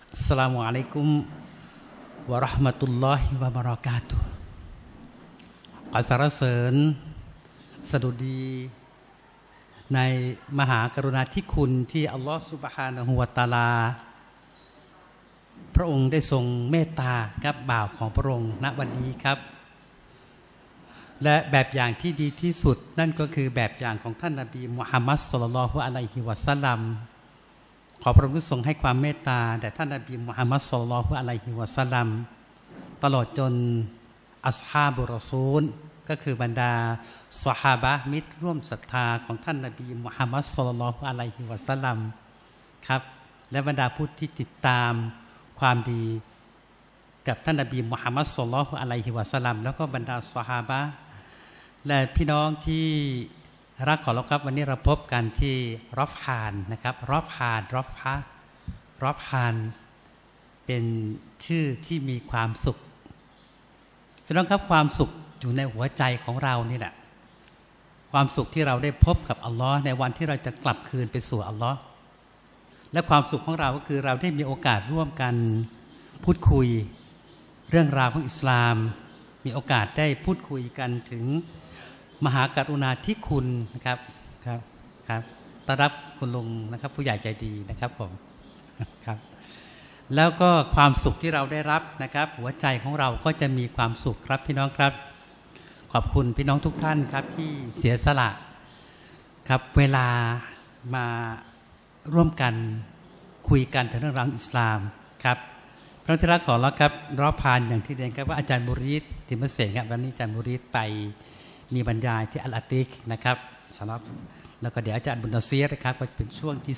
อัสสลามุอะลัยกุมวะเราะห์มะตุลลอฮิวะบะเราะกาตุฮ์ขอสรรเสริญสดุดีในมหากรุณาธิคุณที่อัลลอฮฺซุบฮานะฮูวะตะอาลาพระองค์ได้ทรงเมตตากับบ่าวของพระองค์ณวันนี้ครับและแบบอย่างที่ดีที่สุดนั่นก็คือแบบอย่างของท่านนบีมุฮัมมัดศ็อลลัลลอฮุอะลัยฮิวะซัลลัมขอพระองค์ทรงให้ความเมตตาแด่ท่านนบีมุฮัมมัดศ็อลลัลลอฮุอะลัยฮิวะซัลลัมตลอดจนอัศฮาบุรอซูลก็คือบรรดาซอฮาบะห์มิตรร่วมศรัทธาของท่านนบีมุฮัมมัดศ็อลลัลลอฮุอะลัยฮิวะซัลลัมครับและบรรดาผู้ที่ติดตามความดีกับท่านนบีมุฮัมมัดศ็อลลัลลอฮุอะลัยฮิวะซัลลัมแล้วก็บรรดาซอฮาบะห์และพี่น้องที่รักของเราครับวันนี้เราพบกันที่รอฟฮานนะครับรอฟฮานเป็นชื่อที่มีความสุขพี่น้องครับความสุขอยู่ในหัวใจของเรานี่แหละความสุขที่เราได้พบกับอัลลอฮ์ในวันที่เราจะกลับคืนไปสู่อัลลอฮ์และความสุขของเราก็คือเราได้มีโอกาสร่วมกันพูดคุยเรื่องราวของอิสลามมีโอกาสได้พูดคุยกันถึงมหากรุณาธิคุณนะครับครับต้อนรับคุณลุงนะครับผู้ใหญ่ใจดีนะครับผมครับแล้วก็ความสุขที่เราได้รับนะครับหัวใจของเราก็จะมีความสุขครับพี่น้องครับขอบคุณพี่น้องทุกท่านครับที่เสียสละครับเวลามาร่วมกันคุยกันถึงเรื่องราวอิสลามครับพระที่รักของเราครับรอบพานอย่างที่เรียนครับว่าอาจารย์มุรีดติมเสงครับวันนี้อาจารย์มุรีดไปมีบรรยายที่อัลอาติกนะครับสำหรับแล้วก็เดี๋ยวอาจารย์บุญนาเซียนะครับก็เป็นช่วงที่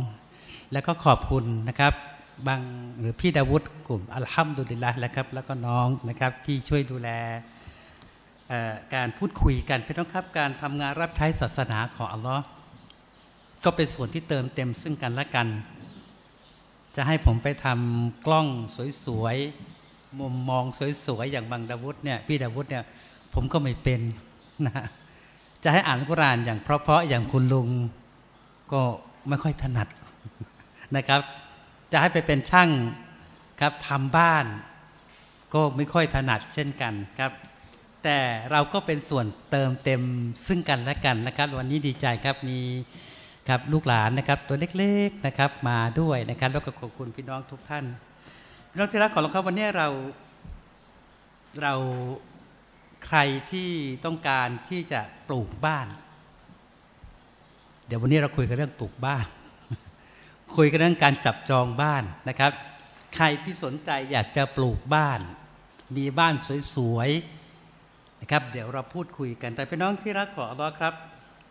2แล้วก็ขอบคุณนะครับบางหรือพี่ดาวุฒกลุ่มอัลฮัมดุลิลละห์นะครับแล้วก็น้องนะครับที่ช่วยดูแลการพูดคุยกันพี่น้องครับการทำงานรับใช้ศาสนาของอัลลอฮ์ก็เป็นส่วนที่เติมเต็มซึ่งกันและกันจะให้ผมไปทำกล้องสวยๆมุมมองสวยๆอย่างบางดาวุฒเนี่ยพี่ดาวุฒเนี่ยผมก็ไม่เป็นนะจะให้อ่านกุรอานอย่างเพราะๆอย่างคุณลุงก็ไม่ค่อยถนัดนะครับจะให้ไปเป็นช่างครับทำบ้านก็ไม่ค่อยถนัดเช่นกันครับแต่เราก็เป็นส่วนเติมเต็มซึ่งกันและกันนะครับวันนี้ดีใจครับมีครับลูกหลานนะครับตัวเล็กๆนะครับมาด้วยนะครับแล้วก็ขอบคุณพี่น้องทุกท่านพี่น้องที่รักของเราครับวันนี้เราใครที่ต้องการที่จะปลูกบ้านเดี๋ยววันนี้เราคุยกันเรื่องปลูกบ้านคุยกันเรื่องการจับจองบ้านนะครับใครที่สนใจอยากจะปลูกบ้านมีบ้านสวยๆนะครับเดี๋ยวเราพูดคุยกันแต่พี่น้องที่รักของอัลเลาะห์ครับ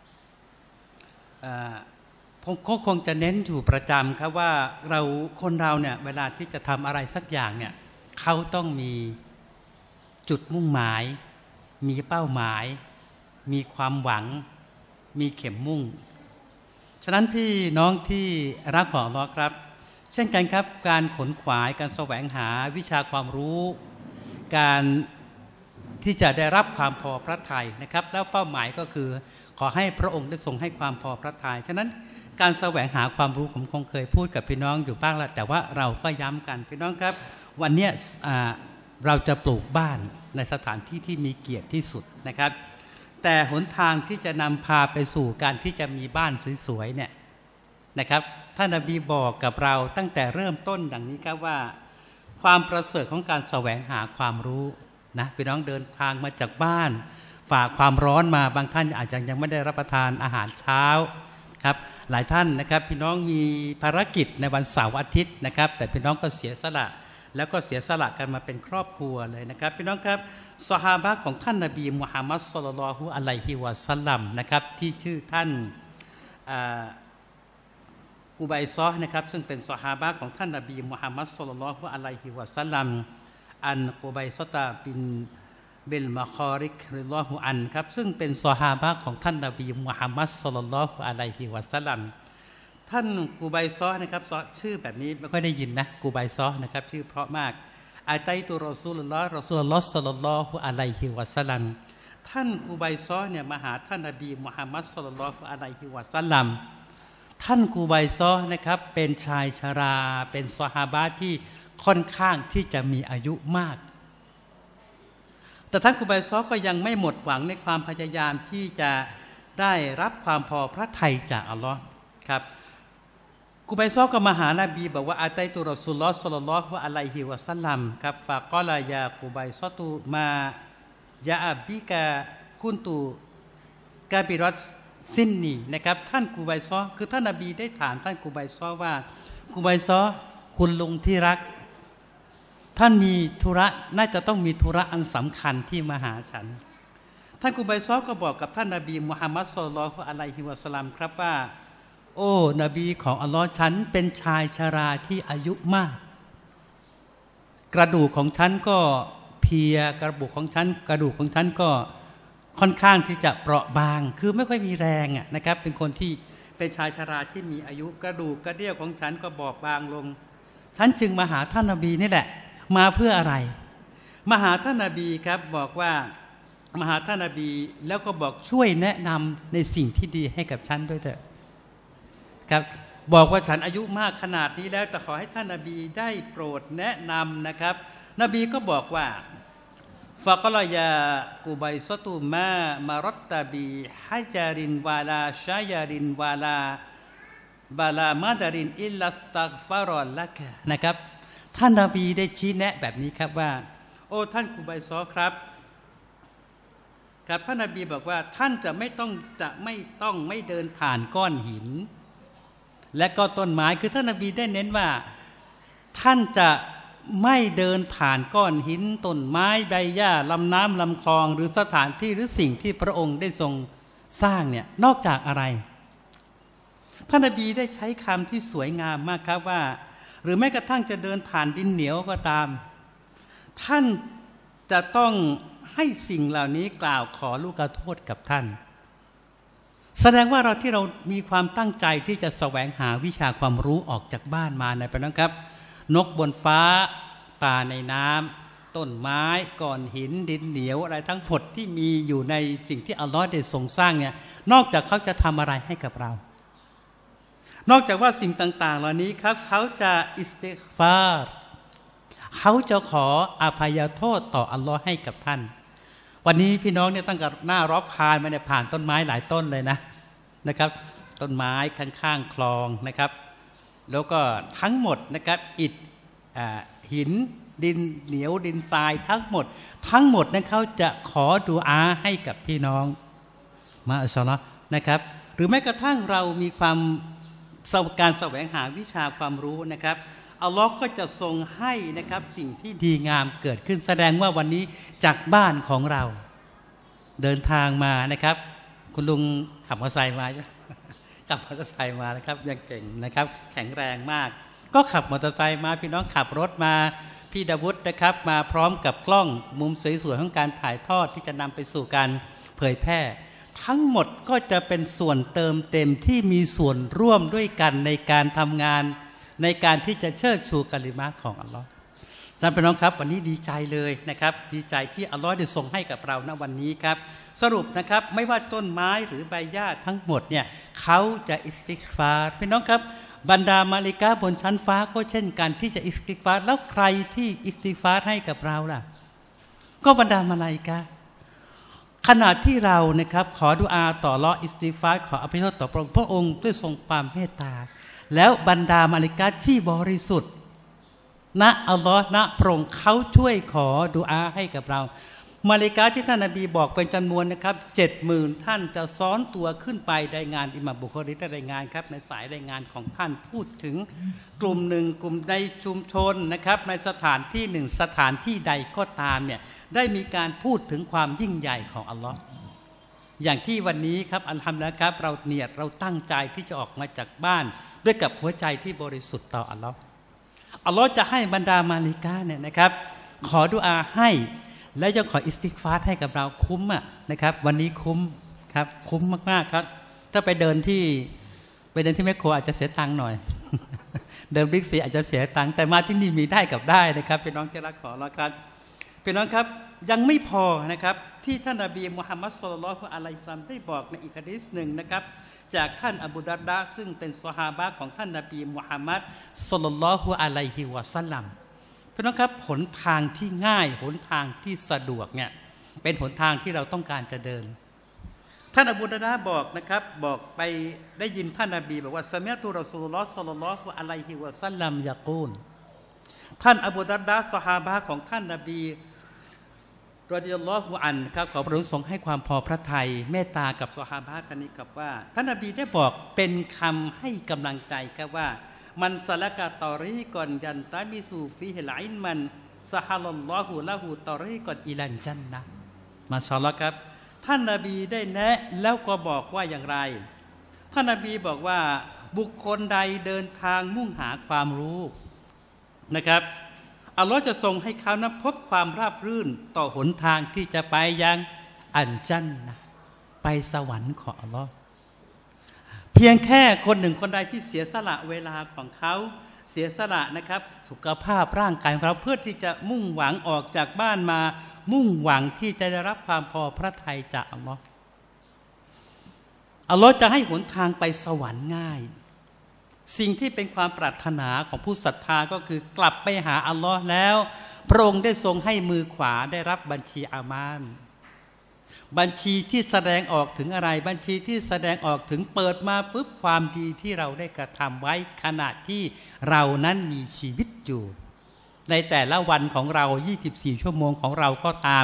ผมก็คงจะเน้นอยู่ประจำครับว่าคนเราเนี่ยเวลาที่จะทำอะไรสักอย่างเนี่ยเขาต้องมีจุดมุ่งหมายมีเป้าหมายมีความหวังมีเข็มมุ่งฉะนั้นพี่น้องที่รักของอัลเลาะห์ครับเช่นกันครับการขนขวายการแสวงหาวิชาความรู้การที่จะได้รับความพอพระทัยนะครับแล้วเป้าหมายก็คือขอให้พระองค์ได้ทรงให้ความพอพระทัยฉะนั้นการแสวงหาความรู้ผมคงเคยพูดกับพี่น้องอยู่บ้างแล้วแต่ว่าเราก็ย้ำกันพี่น้องครับวันนี้เราจะปลูกบ้านในสถานที่ที่มีเกียรติที่สุดนะครับแต่หนทางที่จะนำพาไปสู่การที่จะมีบ้านสวยๆเนี่ยนะครับท่านนบีบอกกับเราตั้งแต่เริ่มต้นดังนี้ครับว่าความประเสริฐของการแสวงหาความรู้นะพี่น้องเดินทางมาจากบ้านฝ่าความร้อนมาบางท่านอาจจะยังไม่ได้รับประทานอาหารเช้าครับหลายท่านนะครับพี่น้องมีภารกิจในวันเสาร์อาทิตย์นะครับแต่พี่น้องก็เสียสละแล้วก็เสียสละกันมาเป็นครอบครัวเลยนะครับพี่น้องครับซอฮาบะห์ของท่านนบีมุฮัมมัดศ็อลลัลลอฮุอะลัยฮิวะซัลลัมนะครับที่ชื่อท่านกุบัยซอนะครับซึ่งเป็นซอฮาบะห์ของท่านนบีมุฮัมมัดศ็อลลัลลอฮุอะลัยฮิวะซัลลัมอันกุบัยซอตะบินเบลมาคอริกริลลอฮุอันครับซึ่งเป็นซอฮาบะห์ของท่านนบีมุฮัมมัดศ็อลลัลลอฮุอะลัยฮิวะซัลลัมท่านกูไบซอนะครับชื่อแบบนี้ไม่ค่อยได้ยินนะกูไบซอนะครับชื่อเพราะมากอาตัยตุรอซูลุลลอฮ์ศ็อลลัลลอฮุอะลัยฮิวะซัลลัมท่านกูไบซอเนี่ยมาหาท่านนบีมุฮัมมัดศ็อลลัลลอฮุอะลัยฮิวะซัลลัมท่านกูไบซอนะครับเป็นชายชราเป็นซอฮาบะห์ที่ค่อนข้างที่จะมีอายุมากแต่ท่านกูไบซอก็ยังไม่หมดหวังในความพยายามที่จะได้รับความพอพระทัยจากอัลลอฮ์ครับกูไบซอก็มาหานาบีบอกว่าอาตัยตุรอซูลุลลอฮ์ศ็อลลัลลอฮุอะลัยฮิวะซัลลัมครับฟะกอลายากูไบซอตุมายาอับบิกะกุนตุกาบิรอตซินนีนะครับท่านกูไบซอคือท่านนบีได้ถามท่านกูไบซอว่ากูไบซอคุณลุงที่รักท่านมีธุระน่าจะต้องมีธุระอันสำคัญที่มาหาฉันท่านกูไบซอก็บอกกับท่านนบีมุฮัมมัดศ็อลลัลลอฮุอะลัยฮิวะซัลลัมครับว่าโอ้นบีของอัลลอฮ์ฉันเป็นชายชราที่อายุมากกระดูกของฉันก็เพลียกระดูกของฉันก็ค่อนข้างที่จะเปราะบางคือไม่ค่อยมีแรงนะครับเป็นคนที่เป็นชายชราที่มีอายุกระดูกกระเดี่ยวของฉันก็บอบบางลงฉันจึงมาหาท่านนบีนี่แหละมาเพื่ออะไรมาหาท่านนบีครับบอกว่ามาหาท่านนบีแล้วก็บอกช่วยแนะนำในสิ่งที่ดีให้กับฉันด้วยเถอะครับบอกว่าฉันอายุมากขนาดนี้แล้วแต่ขอให้ท่านนบีได้โปรดแนะนำนะครับนบีก็บอกว่าฟะกอลายากูไบซอตุมารตตะบีฮัจารินวาลาชายารินวาลาบาลามาดารินอิลลัสตักฟารอลละกะนะครับท่านนบีได้ชี้แนะแบบนี้ครับว่าโอ้ท่านกูไบซอครับท่านนบีบอกว่าท่านจะไม่เดินผ่านก้อนหินและก็ต้นไม้คือท่านนบีได้เน้นว่าท่านจะไม่เดินผ่านก้อนหินต้นไม้ใบหญ้าลำน้ำลำคลองหรือสถานที่หรือสิ่งที่พระองค์ได้ทรงสร้างเนี่ยนอกจากอะไรท่านนบีได้ใช้คำที่สวยงามมากครับว่าหรือแม้กระทั่งจะเดินผ่านดินเหนียวก็ตามท่านจะต้องให้สิ่งเหล่านี้กล่าวขอลูกโทษกับท่านแสดงว่าที่เรามีความตั้งใจที่จะแสวงหาวิชาความรู้ออกจากบ้านมาในพี่น้องครับนกบนฟ้าปลาในน้ำต้นไม้ก้อนหินดินเหนียวอะไรทั้งหมดที่มีอยู่ในสิ่งที่อัลลอฮ์ได้ทรงสร้างเนี่ยนอกจากเขาจะทำอะไรให้กับเรานอกจากว่าสิ่งต่างๆเหล่านี้ครับเขาจะอิสติฆฟารเขาจะขออภัยโทษต่ออัลลอฮ์ให้กับท่านวันนี้พี่น้องเนี่ยตั้งแต่หน้ารอบคานมาเนี่ยผ่านต้นไม้หลายต้นเลยนะครับต้นไม้ข้างๆคลองนะครับแล้วก็ทั้งหมดนะครับอิฐหินดินเหนียวดินทรายทั้งหมดนั้นเขาจะขอดุอาให้กับพี่น้องมาอัลลอฮ์นะครับหรือแม้กระทั่งเรามีการแสวงหาวิชาความรู้นะครับอัลลอฮ์ก็จะทรงให้นะครับสิ่งที่ดีงามเกิดขึ้นแสดงว่าวันนี้จากบ้านของเราเดินทางมานะครับคุณลุงขับมอเตอร์ไซค์มาขับมอเตอร์ไซค์มานะครับยังเก่งนะครับแข็งแรงมากก็ขับมอเตอร์ไซค์มาพี่น้องขับรถมาพี่ดาวุฒินะครับมาพร้อมกับกล้องมุมสวยๆของการถ่ายทอดที่จะนำไปสู่การเผยแพร่ทั้งหมดก็จะเป็นส่วนเติมเต็มที่มีส่วนร่วมด้วยกันในการทำงานในการที่จะเชิดชูกะลิมะห์ของอัลลอฮ์ท่านพี่น้องครับวันนี้ดีใจเลยนะครับดีใจที่อัลลอฮ์ได้ทรงให้กับเราณวันนี้ครับสรุปนะครับไม่ว่าต้นไม้หรือใบหญ้าทั้งหมดเนี่ยเขาจะอิสติฆฟารพี่น้องครับบรรดามาลิกะบนชั้นฟ้าก็เช่นกันที่จะอิสติฆฟารแล้วใครที่อิสติฆฟารให้กับเราล่ะก็บรรดามาลาอิกะห์ขณะที่เรานะครับขอดุอาต่ออัลเลาะห์อิสติฆฟารขออภัยโทษต่อพระองค์ด้วยทรงความเมตตาแล้วบรรดามาลิกะห์ที่บริสุทธิ์นะอัลลอฮ์นะพระองค์เขาช่วยขอดุอาให้กับเรามาลิกะห์ที่ท่านนบีบอกเป็นจำนวนนะครับ 70,000 ท่านจะซ้อนตัวขึ้นไปรายงานอิหม่ามบุคอรีได้รายงานครับในสายรายงานของท่านพูดถึงกลุ่มหนึ่งกลุ่มในชุมชนนะครับในสถานที่หนึ่งสถานที่ใดก็ตามเนี่ยได้มีการพูดถึงความยิ่งใหญ่ของอัลลอฮ์อย่างที่วันนี้ครับอัลฮัมดุลิลละห์ครับเราตั้งใจที่จะออกมาจากบ้านด้วยกับหัวใจที่บริสุทธิ์ต่ออัลลอฮ์อัลลอฮ์จะให้บรรดามาลิกะห์เนี่ยนะครับขอดุอาให้และจะขออิสติฆฟารให้กับเราคุ้มนะครับวันนี้คุ้มครับคุ้มมากๆครับถ้าไปเดินที่แมคโครอาจจะเสียตังค์หน่อย เดินบิ๊กซีอาจจะเสียตังค์แต่มาที่นี่มีได้กับได้นะครับพี่น้องที่รักขอรับครับพี่น้องครับยังไม่พอนะครับที่ท่านนบีมุฮัมมัดศ็อลลัลลอฮุอะลัยฮิวะซัลลัมได้บอกในอีกหะดีษหนึ่งนะครับจากท่านอบูดัรดาซึ่งเป็นซอฮาบะห์ของท่านนบีมุฮัมมัดศ็อลลัลลอฮุอะลัยฮิวะซัลลัมพี่น้องครับหนทางที่ง่ายหนทางที่สะดวกเนี่ยเป็นหนทางที่เราต้องการจะเดินท่านอบูดัรดาบอกนะครับบอกไปได้ยินท่านนบีบอกว่าซะมีอะตุรอซูลุลลอฮ์ศ็อลลัลลอฮุอะลัยฮิวะซัลลัมยะกูลท่านอบูดัรดาซอฮาบะห์ของท่านนบีรอฎิยัลลอฮุอันครับขอพระองค์ทรงให้ความพอพระทัยเมตตากับซอฮาบะห์ท่านนี้กับว่าท่านนบีได้บอกเป็นคำให้กำลังใจครับว่ามันสละกะตอรีก่อนยันตามิสูฟีฮิลอินมันซะฮะลัลลอฮุละหูตอรีก่อนอิลันจันนะห์มาชาอัลลอฮ์ครับท่านนบีได้แนะแล้วก็บอกว่าอย่างไรท่านนบีบอกว่าบุคคลใดเดินทางมุ่งหาความรู้นะครับอัลลอฮ์จะทรงให้เขานั้นพบความราบรื่นต่อหนทางที่จะไปยังอันจันนะห์ไปสวรรค์ของอัลลอฮ์เพียงแค่คนหนึ่งคนใดที่เสียสละเวลาของเขาเสียสละนะครับสุขภาพร่างกายของเราเพื่อที่จะมุ่งหวังออกจากบ้านมามุ่งหวังที่จะได้รับความพอพระทัยจากอัลลอฮ์อัลลอฮ์จะให้หนทางไปสวรรค์ง่ายสิ่งที่เป็นความปรารถนาของผู้ศรัทธาก็คือกลับไปหาอัลลอฮ์แล้วพระองค์ได้ทรงให้มือขวาได้รับบัญชีอามานบัญชีที่แสดงออกถึงอะไรบัญชีที่แสดงออกถึงเปิดมาปุ๊บความดีที่เราได้กระทำไว้ขณะที่เรานั้นมีชีวิตอยู่ในแต่ละวันของเรา24ชั่วโมงของเราก็ตาม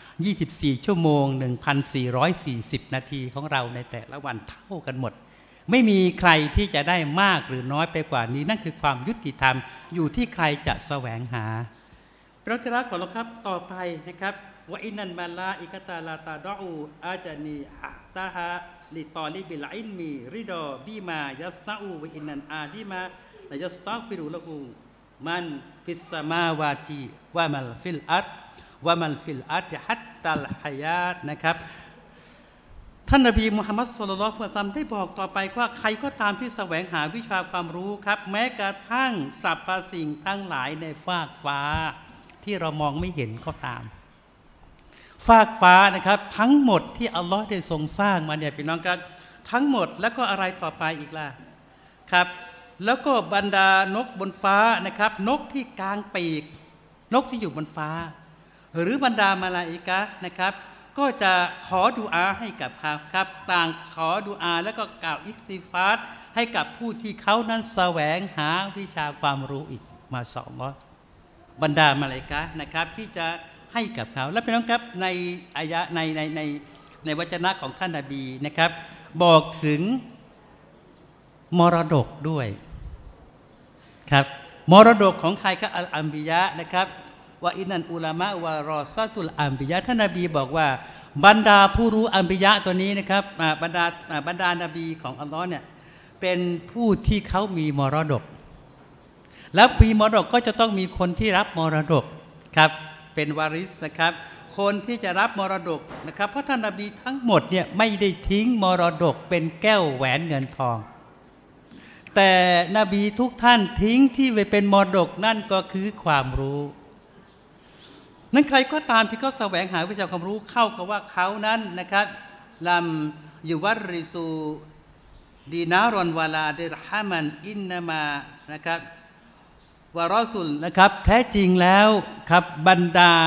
24ชั่วโมง 1,440 นาทีของเราในแต่ละวันเท่ากันหมดไม่มีใครที่จะได้มากหรือน้อยไปกว่านี้นั่นคือความยุติธรรมอยู่ที่ใครจะแสวงหาพระเจ้าของเราครับต่อไปนะครับว่าอินันมาลาอิกตาลาตาดอูอาจานีฮะตาฮะลิตอลิบิลอินมีริดอบีมายัสนาอูวอินันอาดีมาและยัสตาฟิรุละกูมันฟิสสมาวาตีวะมัลฟิลอัตวะมัลฟิลอัตฮัตตัลฮายาตนะครับท่านนบีมุฮัมมัดศ็อลลัลลอฮุอะลัยฮิวะซัลลัมได้บอกต่อไปว่าใครก็ตามที่แสวงหาวิชาความรู้ครับแม้กระทั่งสรรพสิ่งทั้งหลายในฟากฟ้าที่เรามองไม่เห็นก็ตามฟากฟ้านะครับทั้งหมดที่อัลลอฮ์ได้ทรงสร้างมาเนี่ยพี่น้องกันทั้งหมดแล้วก็อะไรต่อไปอีกล่ะครับแล้วก็บรรดานกบนฟ้านะครับนกที่กางปีกนกที่อยู่บนฟ้าหรือบรรดามาลาอิกะห์นะครับก็จะขอดุอาให้กับครับต่างขอดุอาแล้วก็กล่าวอิกติฟาร์ให้กับผู้ที่เขานั้นแสวงหาวิชาความรู้อีกมาสอนบรรดามาลาอิกะห์นะครับที่จะให้กับเขาและพี่น้องครับในอายะในวจนะของท่านนบีนะครับบอกถึงมรดกด้วยครับมรดกของใครก็อัลบิยะนะครับว่าอินันอุลามะวะรอซาตุลอัมบิยะท่านนบีบอกว่าบรรดาผู้รู้อัมบิยะตัวนี้นะครับบรรดานบีของอัลลอฮ์เนี่ยเป็นผู้ที่เขามีมรดกแล้วมีมรดกก็จะต้องมีคนที่รับมรดกครับเป็นวาริสนะครับคนที่จะรับมรดกนะครับเพราะท่านนบีทั้งหมดเนี่ยไม่ได้ทิ้งมรดกเป็นแก้วแหวนเงินทองแต่นบีทุกท่านทิ้งที่ไปเป็นมรดกนั่นก็คือความรู้นั้นใครก็ตามที่เขาแสวงหาวิชาความรู้เข้ากับว่าเขานั้นนะครับลัมยุวัริซูดีนารอนวาลาเดรฮามันอินนามานะครับวารอซุลนะครับแท้จริงแล้วครับบรรดา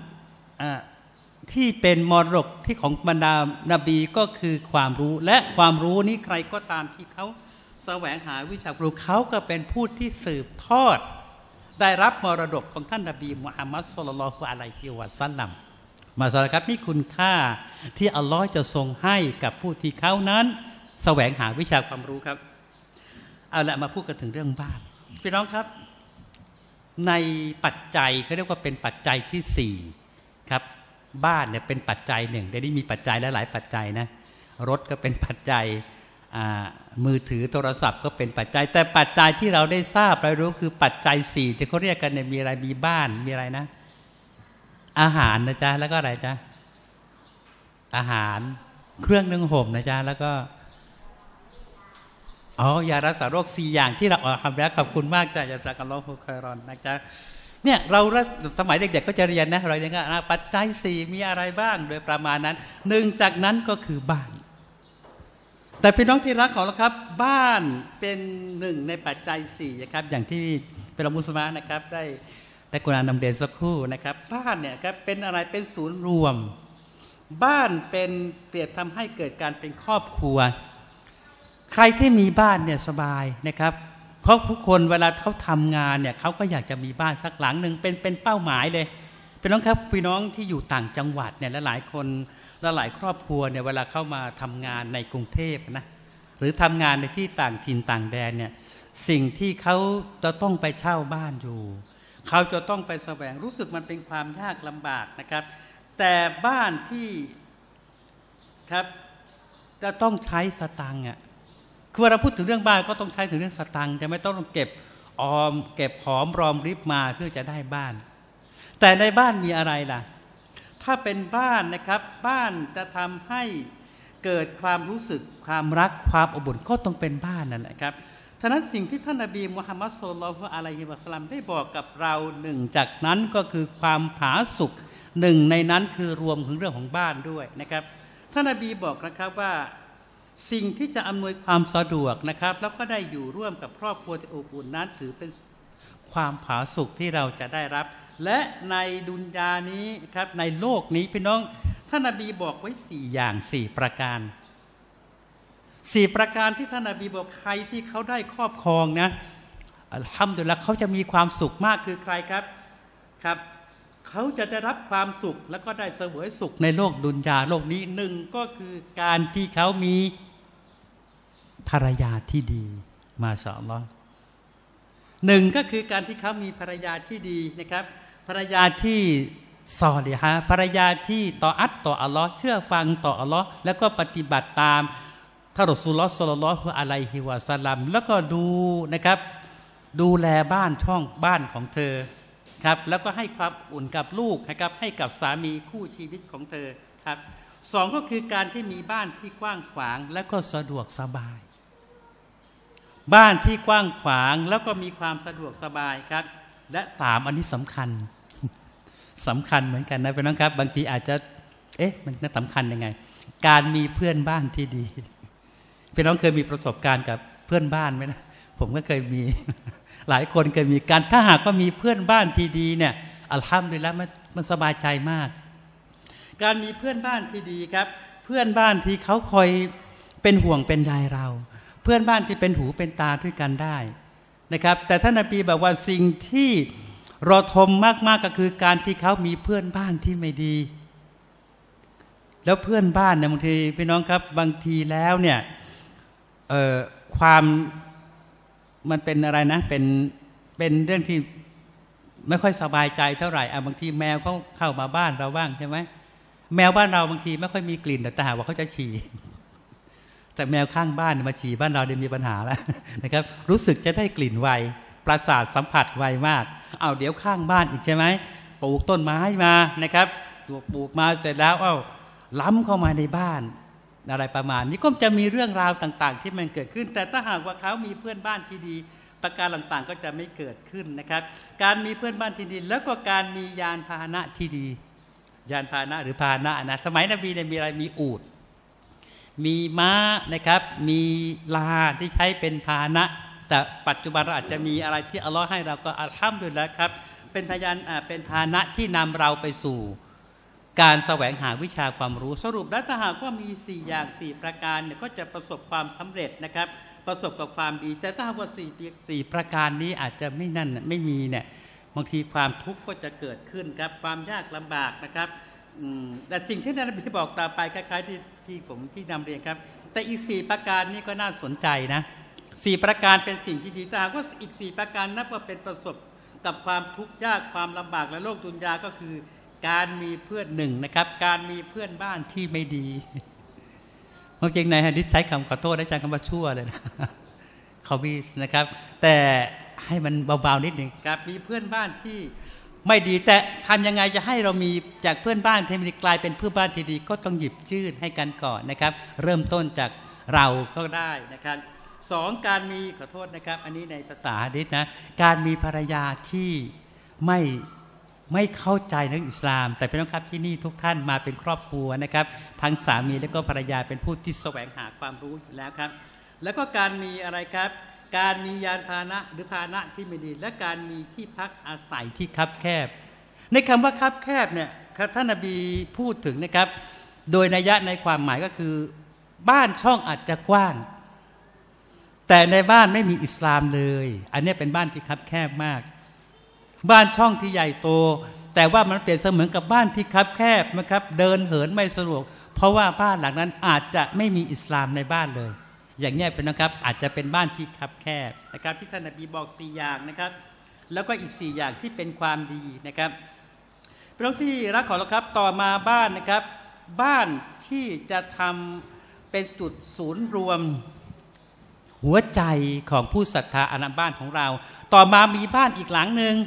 ที่เป็นมรดกที่ของบรรดานบีก็คือความรู้และความรู้นี้ใครก็ตามที่เขาแสวงหาวิชาความรู้เขาก็เป็นผู้ที่สืบทอดได้รับมรดกของท่านนบีมุฮัมมัดศ็อลลัลลอฮุอะลัยฮิวะซัลลัมมาสละครับนี่คุณค่าที่อัลลอฮ์จะทรงให้กับผู้ที่เขานั้นแสวงหาวิชาความรู้ครับเอาละมาพูดกันถึงเรื่องบ้านพี่น้องครับในปัจจัยเขาเรียกว่าเป็นปัจจัยที่4ครับบ้านเนี่ยเป็นปัจจัยหนึ่งได้มีปัจจัยหลายปัจจัยนะรถก็เป็นปัจจัยมือถือโทรศัพท์ก็เป็นปัจจัยแต่ปัจจัยที่เราได้ทราบเรารู้คือปัจจัย4ที่เขาเรียกกันเนี่ยมีอะไรมีบ้านมีอะไรนะอาหารนะจ๊ะแล้วก็อะไรจ๊ะอาหารเครื่องนึ่งห่มนะจ๊ะแล้วก็ยารักษาโรค4อย่างที่เราทำแล้วขอบคุณมากจ้ะยาซักอัลลอฮุค็อยรอนนะจ๊ะเนี่ยเราสมัยเด็กๆก็จะเรียนนะเราเนี่ยก็ปัจจัย4มีอะไรบ้างโดยประมาณนั้นหนึ่งจากนั้นก็คือบ้านแต่พี่น้องที่รักของเราครับบ้านเป็นหนึ่งในปัจจัย4นะครับอย่างที่เป็นมุสลิมนะครับได้กุรอานนำเรียนสักครู่นะครับบ้านเนี่ยครับเป็นอะไรเป็นศูนย์รวมบ้านเป็นเปรียบทำให้เกิดการเป็นครอบครัวใครที่มีบ้านเนี่ยสบายนะครับเพราะผู้คนเวลาเขาทำงานเนี่ยเขาก็อยากจะมีบ้านสักหลังหนึ่งเป็นเป้าหมายเลยพี่น้องครับพี่น้องที่อยู่ต่างจังหวัดเนี่ยหลายคนและหลายครอบครัวเนี่ยเวลาเข้ามาทำงานในกรุงเทพนะหรือทำงานในที่ต่างถิ่นต่างแดนเนี่ยสิ่งที่เขาจะต้องไปเช่าบ้านอยู่เขาจะต้องไปแสวงรู้สึกมันเป็นความยากลำบากนะครับแต่บ้านที่ครับจะต้องใช้สตังค์อ่ะคือเวลาพูดถึงเรื่องบ้านก็ต้องใช้ถึงเรื่องสตังค์จะไม่ต้องเก็บเก็บหอมรอมริบมาเพื่อจะได้บ้านแต่ในบ้านมีอะไรล่ะถ้าเป็นบ้านนะครับบ้านจะทำให้เกิดความรู้สึกความรักความอบอุ่นก็ต้องเป็นบ้านนั่นแหละครับฉะนั้นสิ่งที่ท่านนบีมุฮัมมัดศ็อลลัลลอฮุอะลัยฮิวะซัลลัมได้บอกกับเราหนึ่งจากนั้นก็คือความผาสุกหนึ่งในนั้นคือรวมถึงเรื่องของบ้านด้วยนะครับท่านนบีบอกนะครับว่าสิ่งที่จะอำนวยความสะดวกนะครับแล้วก็ได้อยู่ร่วมกับครอบครัวที่อบอุ่นนั้นถือเป็นความผาสุกที่เราจะได้รับและในดุนยานี้ครับในโลกนี้พี่น้องท่านนบีบอกไว้4อย่าง4ประการ4ประการที่ท่านนบีบอกใครที่เขาได้ครอบครองนะอัลฮัมดุลิลละห์เขาจะมีความสุขมากคือใครครับเขาจะได้รับความสุขแล้วก็ได้เสวยสุขในโลกดุนยาโลกนี้หนึ่งก็คือการที่เขามีภรรยาที่ดีมาชาอัลลอฮ์หนึ่งก็คือการที่เขามีภรรยาที่ดีนะครับภรรยาที่ซอลิฮะภรรยาที่ต่ออัตต่ออัลลอฮ์เชื่อฟังต่ออัลลอฮ์แล้วก็ปฏิบัติตามท่านรอซูลุลลอฮ์ ศ็อลลัลลอฮุอะลัยฮิวะซัลลัมแล้วก็ดูนะครับดูแลบ้านช่องบ้านของเธอครับแล้วก็ให้ความอุ่นกับลูกนะครับให้กับสามีคู่ชีวิตของเธอครับสองก็คือการที่มีบ้านที่กว้างขวางและก็สะดวกสบายบ้านที่กว้างขวางแล้วก็มีความสะดวกสบายครับและ3อันนี้สำคัญ สำคัญเหมือนกันนะพี่น้องครับบางทีอาจจะมันน่าสำคัญยังไงการมีเพื่อนบ้านที่ดีพี่น้องเคยมีประสบการณ์กับเพื่อนบ้านไหมนะผมก็เคยมี หลายคนเคยมีการถ้าหากว่ามีเพื่อนบ้านที่ดีเนี่ยอัลฮัมดุลิลละห์มันสบายใจมากการมีเพื่อนบ้านที่ดีครับเพื่อนบ้านที่เขาคอยเป็นห่วงเป็นใยเราเพื่อนบ้านที่เป็นหูเป็นตาด้วยกันได้นะครับแต่ท่านนบีบอกว่าสิ่งที่รอทมมากๆก็คือการที่เขามีเพื่อนบ้านที่ไม่ดีแล้วเพื่อนบ้านเนี่ยบางทีพี่น้องครับบางทีแล้วเนี่ยความมันเป็นอะไรนะเป็นเรื่องที่ไม่ค่อยสบายใจเท่าไหร่บางทีแมวเขาเข้ามาบ้านเราบ้างใช่ไหมแมวบ้านเราบางทีไม่ค่อยมีกลิ่นแต่หากว่าเขาจะฉี่แต่แมวข้างบ้านมาฉี่บ้านเราเดี๋ยวมีปัญหาแล้วนะครับรู้สึกจะได้กลิ่นไวประสาทสัมผัสไวมากเดี๋ยวข้างบ้านอีกใช่ไหมปลูกต้นไม้มานะครับปลูกมาเสร็จแล้วล้ำเข้ามาในบ้านอะไรประมาณนี้ก็จะมีเรื่องราวต่างๆที่มันเกิดขึ้นแต่ถ้าหากว่าเขามีเพื่อนบ้านที่ดีประการต่างๆก็จะไม่เกิดขึ้นนะครับการมีเพื่อนบ้านที่ดีแล้วก็การมียานพาหนะที่ดียานพาหนะหรือพาหนะนะสมัยนบีเนี่ยมีอะไรมีอูฐมีม้านะครับมีลาที่ใช้เป็นพาหนะแต่ปัจจุบันเราอาจจะมีอะไรที่อัลลอฮ์ให้เราก็อัลฮัมดุลิลละห์ครับเป็นพาหนะที่นำเราไปสู่การแสวงหาวิชาความรู้สรุปแล้วถ้าหากว่ามี4อย่าง4ประการเนี่ยก็จะประสบความสำเร็จนะครับประสบกับความดีแต่ถ้าหากว่า4ประการนี้อาจจะไม่มีเนี่ยบางทีความทุกข์ก็จะเกิดขึ้นครับความยากลำบากนะครับแต่สิ่งที่นบีบอกต่อไปคล้ายๆที่ผมที่นำเรียนครับแต่อีก4ประการนี้ก็น่าสนใจนะ4ประการเป็นสิ่งที่ดีแต่หากว่าอีก4ประการนับว่าเป็นประสบกับความทุกข์ยากความลำบากและโลกดุนยาก็คือการมีเพื่อนหนึ่งนะครับการมีเพื่อนบ้านที่ไม่ดีความจริงในหะดีษใช้คำขอโทษและใช้คำว่าชั่วเลยนะเขาบีนะครับแต่ให้มันเบาๆนิดหนึ่งครับมีเพื่อนบ้านที่ไม่ดีแต่ทำยังไงจะให้เรามีจากเพื่อนบ้านที่กลายเป็นเพื่อนบ้านที่ดีก็ต้องหยิบยื่นให้กันก่อนนะครับเริ่มต้นจากเราก็ได้นะครับ2การมีขอโทษนะครับอันนี้ในภาษาหะดีษนะการมีภรรยาที่ไม่เข้าใจในอิสลามแต่พี่น้องครับที่นี่ทุกท่านมาเป็นครอบครัวนะครับทั้งสามีและก็ภรรยาเป็นผู้ที่แสวงหาความรู้อยู่แล้วครับแล้วก็การมีอะไรครับการมียานพาหนะหรือพาหนะที่ไม่ดีและการมีที่พักอาศัยที่คับแคบในคำว่าคับแคบเนี่ยท่านนบีพูดถึงนะครับโดยนัยยะในความหมายก็คือบ้านช่องอาจจะกว้างแต่ในบ้านไม่มีอิสลามเลยอันนี้เป็นบ้านที่คับแคบมากบ้านช่องที่ใหญ่โตแต่ว่ามันเปรียบเสมือนกับบ้านที่คับแคบนะครับเดินเหินไม่สะดวกเพราะว่าบ้านหลังนั้นอาจจะไม่มีอิสลามในบ้านเลยอย่างนี้เป็นนะครับอาจจะเป็นบ้านที่คับแคบนะครับที่ท่านนบีบอก4อย่างนะครับแล้วก็อีก4อย่างที่เป็นความดีนะครับเป็นเรื่องที่รักของเราครับต่อมาบ้านนะครับบ้านที่จะทำเป็นจุดศูนย์รวมหัวใจของผู้ศรัทธาอานาบ้านของเราต่อมามีบ้านอีกหลังหนึ่ง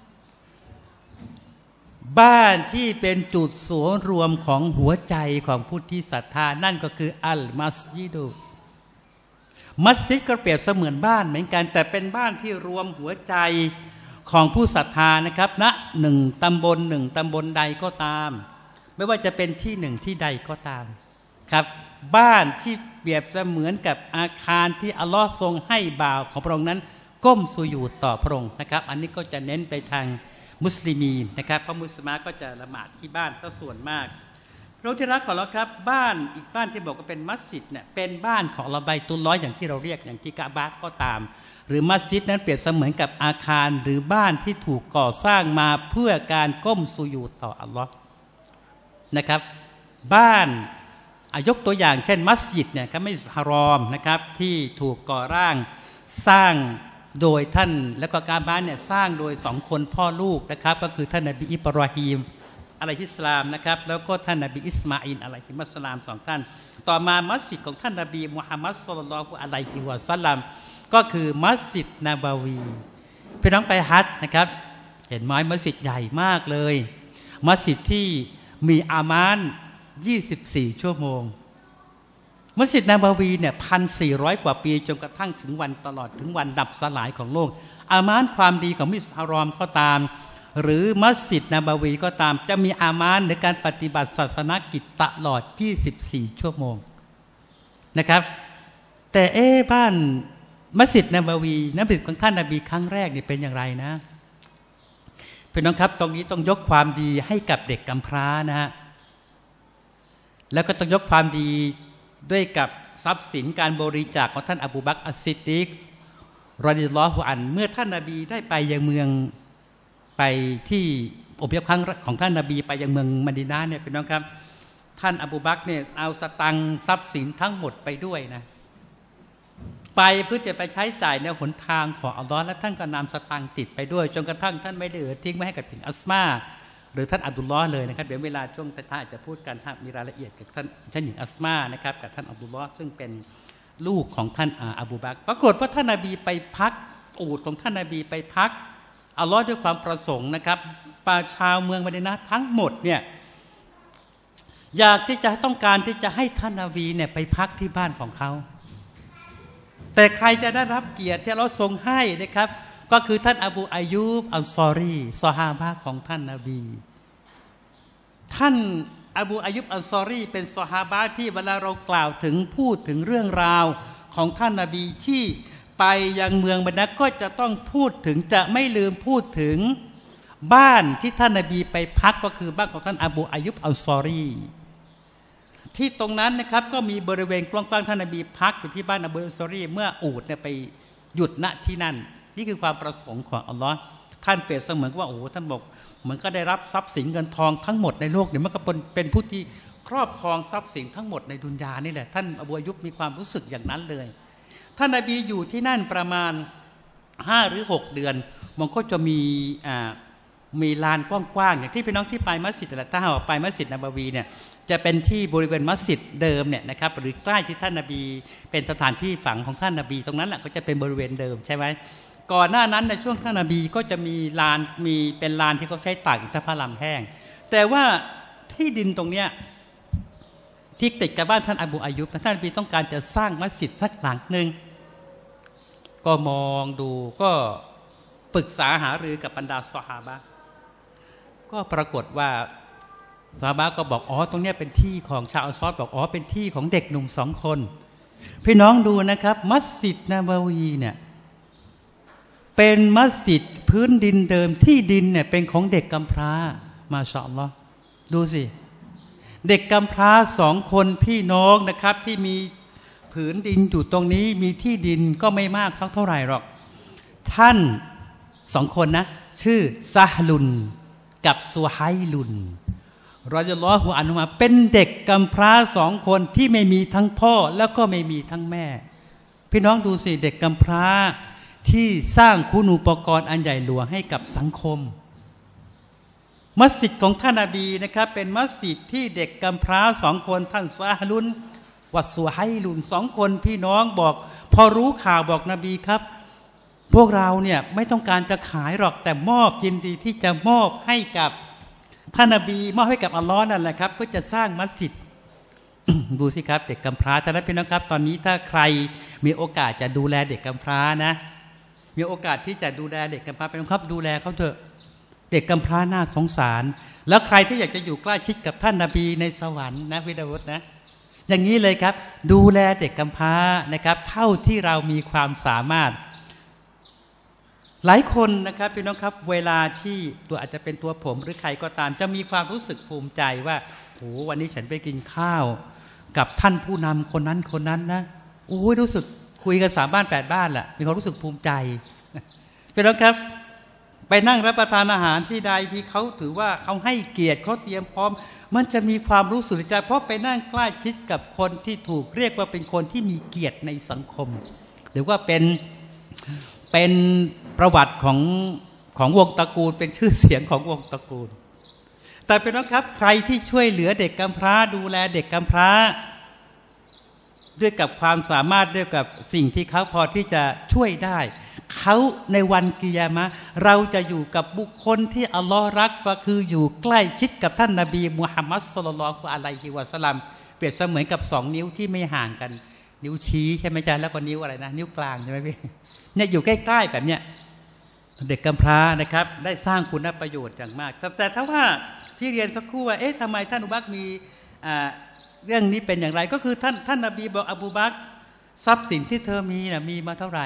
บ้านที่เป็นจุดศูนย์รวมของหัวใจของผู้ที่ศรัทธานั่นก็คืออัลมัสยิดมัสยิดก็เปรียบเสมือนบ้านเหมือนกันแต่เป็นบ้านที่รวมหัวใจของผู้ศรัทธานะครับณหนึ่งตำบลหนึ่งตำบลใดก็ตามไม่ว่าจะเป็นที่หนึ่งที่ใดก็ตามครับบ้านที่เปรียบเสมือนกับอาคารที่อัลลอฮ์ทรงให้บ่าวของพระองค์นั้นก้มสุญูดต่อพระองค์นะครับอันนี้ก็จะเน้นไปทางมุสลิมีนะครับเพราะมุสลิมก็จะละหมาดที่บ้านก็ส่วนมากเราที่รักของเราครับบ้านอีกบ้านที่บอกว่าเป็นมัสยิดเนี่ยเป็นบ้านของเราใบตุลลอฮ์อย่างที่เราเรียกอย่างที่กะบะก็ตามหรือมัสยิดนั้นเปรียบเสมือนกับอาคารหรือบ้านที่ถูกก่อสร้างมาเพื่อการก้มสุญูดต่ออัลลอฮ์นะครับบ้านยกตัวอย่างเช่นมัสยิดเนี่ยก็ไม่ฮารอมนะครับที่ถูกก่อร่างสร้างโดยท่านแล้วก็กาบะเนี่ยสร้างโดย2คนพ่อลูกนะครับก็คือท่านนบีอิบราฮีมอะลัยฮิสสลามนะครับแล้วก็ท่านนบีอิสมาอิลอะลัยฮิมัสสลาม2ท่านต่อมามัสยิดของท่านนบีมุฮัมมัดศ็อลลัลลอฮุอะลัยฮิวะซัลลัมก็คือมัสยิดนบวีพี่น้องไปฮัจญ์นะครับเห็นไหมมัสยิดใหญ่มากเลยมัสยิดที่มีอามาน24 ชั่วโมงมัสยิดนบวีเนี่ย1,400 กว่าปีจนกระทั่งถึงวันตลอดถึงวันดับสลายของโลกอามานความดีของมิสฮารอมก็ตามหรือมัสยิดนบวีก็ตามจะมีอามานในการปฏิบัติศาสนกิจตลอด24 ชั่วโมงนะครับแต่บ้านมัสยิดนบวีมัสยิดของท่านนบีครั้งแรกนี่เป็นอย่างไรนะพี่น้องครับตรงนี้ต้องยกความดีให้กับเด็กกำพร้านะฮะแล้วก็ต้องยกความดีด้วยกับทรัพย์สินการบริจาคของท่านอบูบักร อัสซิดดีก รอฎิยัลลอฮุอันฮุเมื่อท่านนบีได้ไปยังเมืองไปที่อพยพครั้งของท่านนบีไปยังเมืองมะดีนะห์เนี่ยเป็นน้องครับท่านอบูบักรเนี่ยเอาสตังค์ทรัพย์สินทั้งหมดไปด้วยนะไปเพื่อจะไปใช้จ่ายในหนทางของอัลลอฮ์และท่านก็นำสตังค์ติดไปด้วยจนกระทั่งท่านไม่ได้ทิ้งไว้ให้กับถึงอัสมาหรือท่านอับดุลลอฮ์เลยนะครับเดี๋ยวเวลาช่วงท้ายอาจจะพูดกันถ้ามีรายละเอียดกับท่านหญิงอัสมานะครับกับท่านอับดุลลอฮ์ซึ่งเป็นลูกของท่านอบูบักรปรากฏว่าท่านนบีไปพักอูฐของท่านนบีไปพักอัลลอฮ์ด้วยความประสงค์นะครับประชาวเมืองมะดีนะห์ทั้งหมดเนี่ยอยากที่จะต้องการที่จะให้ท่านนบีเนี่ยไปพักที่บ้านของเขาแต่ใครจะได้รับเกียรติที่อัลเลาะห์ทรงให้นะครับก็คือท่านอบูอายูบอัลซอรีซอฮาบะห์ของท่านนบีท่านอบูอายูบอัลซอรีเป็นซอฮาบะห์ที่เวลาเรากล่าวถึงพูดถึงเรื่องราวของท่านนบีที่ไปยังเมืองมะดีนะห์ก็จะต้องพูดถึงจะไม่ลืมพูดถึงบ้านที่ท่านนบีไปพักก็คือบ้านของท่านอบูอายูบอัลซอรีที่ตรงนั้นนะครับก็มีบริเวณกว้างๆท่านนบีพักอยู่ที่บ้านอบูอัลซอรีเมื่ออูฐเนี่ยไปหยุดณที่นั่นนี่คือความประสงค์ของอัลลอฮ์ท่านเปรียบเสมือนว่าโอ้ท่านบอกเหมือนก็ได้รับทรัพย์สินเงินทองทั้งหมดในโลกเนี่ยมันก็เป็นผู้ที่ครอบครองทรัพย์สินทั้งหมดในดุนยานี่แหละท่านอบูอายุบมีความรู้สึกอย่างนั้นเลยท่านนบีอยู่ที่นั่นประมาณ5 หรือ 6 เดือนมันก็จะมีลานกว้างๆอย่างที่พี่น้องที่ไปมัสยิดแต่ละถ้าเราไปมัสยิดนบวีเนี่ยจะเป็นที่บริเวณมัสยิดเดิมเนี่ยนะครับหรือใกล้ที่ท่านนบีเป็นสถานที่ฝังของท่านนบีตรงนั้นแหละก็จะเป็นบริเวณเดิมใช่ไหมก่อนหน้านั้นในช่วงท่านนบีก็จะมีลานเป็นลานที่เขาใช้ตากอิฐพลัมแห้งแต่ว่าที่ดินตรงเนี้ยที่ติดกับบ้านท่านอบูอายุบท่านนบีต้องการจะสร้างมัสยิดสักหลังหนึ่งก็มองดูก็ปรึกษาหารือกับบรรดาซอฮาบะห์ก็ปรากฏว่าซอฮาบะห์ก็บอกอ๋อตรงนี้เป็นที่ของชาวอันซอรบอกอ๋อเป็นที่ของเด็กหนุ่ม2 คนพี่น้องดูนะครับมัสยิดนบวีเนี่ยเป็นมัสยิดพื้นดินเดิมที่ดินเนี่ยเป็นของเด็กกำพร้ามาชาอัลลอฮ์ดูสิเด็กกำพร้า2 คนพี่น้องนะครับที่มีผืนดินอยู่ตรงนี้มีที่ดินก็ไม่มากเท่าไหร่หรอกท่าน2 คนนะชื่อซาฮลุนกับซูไฮลุนรอยัลลอฮุอันฮุมาเป็นเด็กกำพร้า2 คนที่ไม่มีทั้งพ่อแล้วก็ไม่มีทั้งแม่พี่น้องดูสิเด็กกำพร้าที่สร้างคุณูปกรณ์อันใหญ่หลวงให้กับสังคมมัสยิดของท่านนบีนะครับเป็นมัสยิดที่เด็กกำพร้า2 คนท่านซาฮลุนวัสซูไฮลุน2 คนพี่น้องบอกพอรู้ข่าวบอกนบีครับพวกเราเนี่ยไม่ต้องการจะขายหรอกแต่มอบยินดีที่จะมอบให้กับท่านนบีมอบให้กับอัลลอฮ์นั่นแหละครับเพื่อจะสร้างมัสยิด ดูสิครับเด็กกำพร้าท่านพี่น้องครับตอนนี้ถ้าใครมีโอกาสจะดูแลเด็กกำพร้านะมีโอกาสที่จะดูแลเด็กกำพร้าพี่น้องครับดูแลเขาเถอะเด็กกำพร้าน่าสงสารแล้วใครที่อยากจะอยู่ใกล้ชิดกับท่านนบีในสวรรค์นะพี่ดาวุฒนะอย่างนี้เลยครับดูแลเด็กกำพร้านะครับเท่าที่เรามีความสามารถหลายคนนะครับพี่น้องครับเวลาที่ตัวอาจจะเป็นตัวผมหรือใครก็ตามจะมีความรู้สึกภูมิใจว่าโหวันนี้ฉันไปกินข้าวกับท่านผู้นำคนนั้นนะโอ้ยรู้สึกคุยกัน3 บ้าน 8 บ้านแหละมีความรู้สึกภูมิใจพี่น้องครับไปนั่งรับประทานอาหารที่ใดที่เขาถือว่าเขาให้เกียรติเขาเตรียมพร้อมมันจะมีความรู้สึกใจเพราะไปนั่งใกล้ชิดกับคนที่ถูกเรียกว่าเป็นคนที่มีเกียรติในสังคมหรือว่าเป็นประวัติของวงตระกูลเป็นชื่อเสียงของวงตระกูลแต่เป็นน้องครับใครที่ช่วยเหลือเด็กกำพร้าดูแลเด็กกำพร้าด้วยกับความสามารถด้วยกับสิ่งที่เขาพอที่จะช่วยได้เขาในวันกิยามะห์เราจะอยู่กับบุคคลที่อัลลอฮ์รักก็คืออยู่ใกล้ชิดกับท่านนบีมุฮัมมัดศ็อลลัลลอฮุอะลัยฮิวะซัลลัมเปรียบเสมือนกับ2 นิ้วที่ไม่ห่างกันนิ้วชี้ใช่ไหมจ๊ะแล้วก็นิ้วอะไรนะนิ้วกลางใช่ไหมพี่เนี่ยอยู่ใกล้ๆแบบเนี้ยเด็กกำพร้านะครับได้สร้างคุณประโยชน์อย่างมากแต่ถ้าว่าที่เรียนสักครู่ว่าเอ๊ะทำไมท่านอุบักมีเรื่องนี้เป็นอย่างไรก็คือท่านนบีบอกอบูบักรทรัพย์สินที่เธอมีนะมีมาเท่าไหร่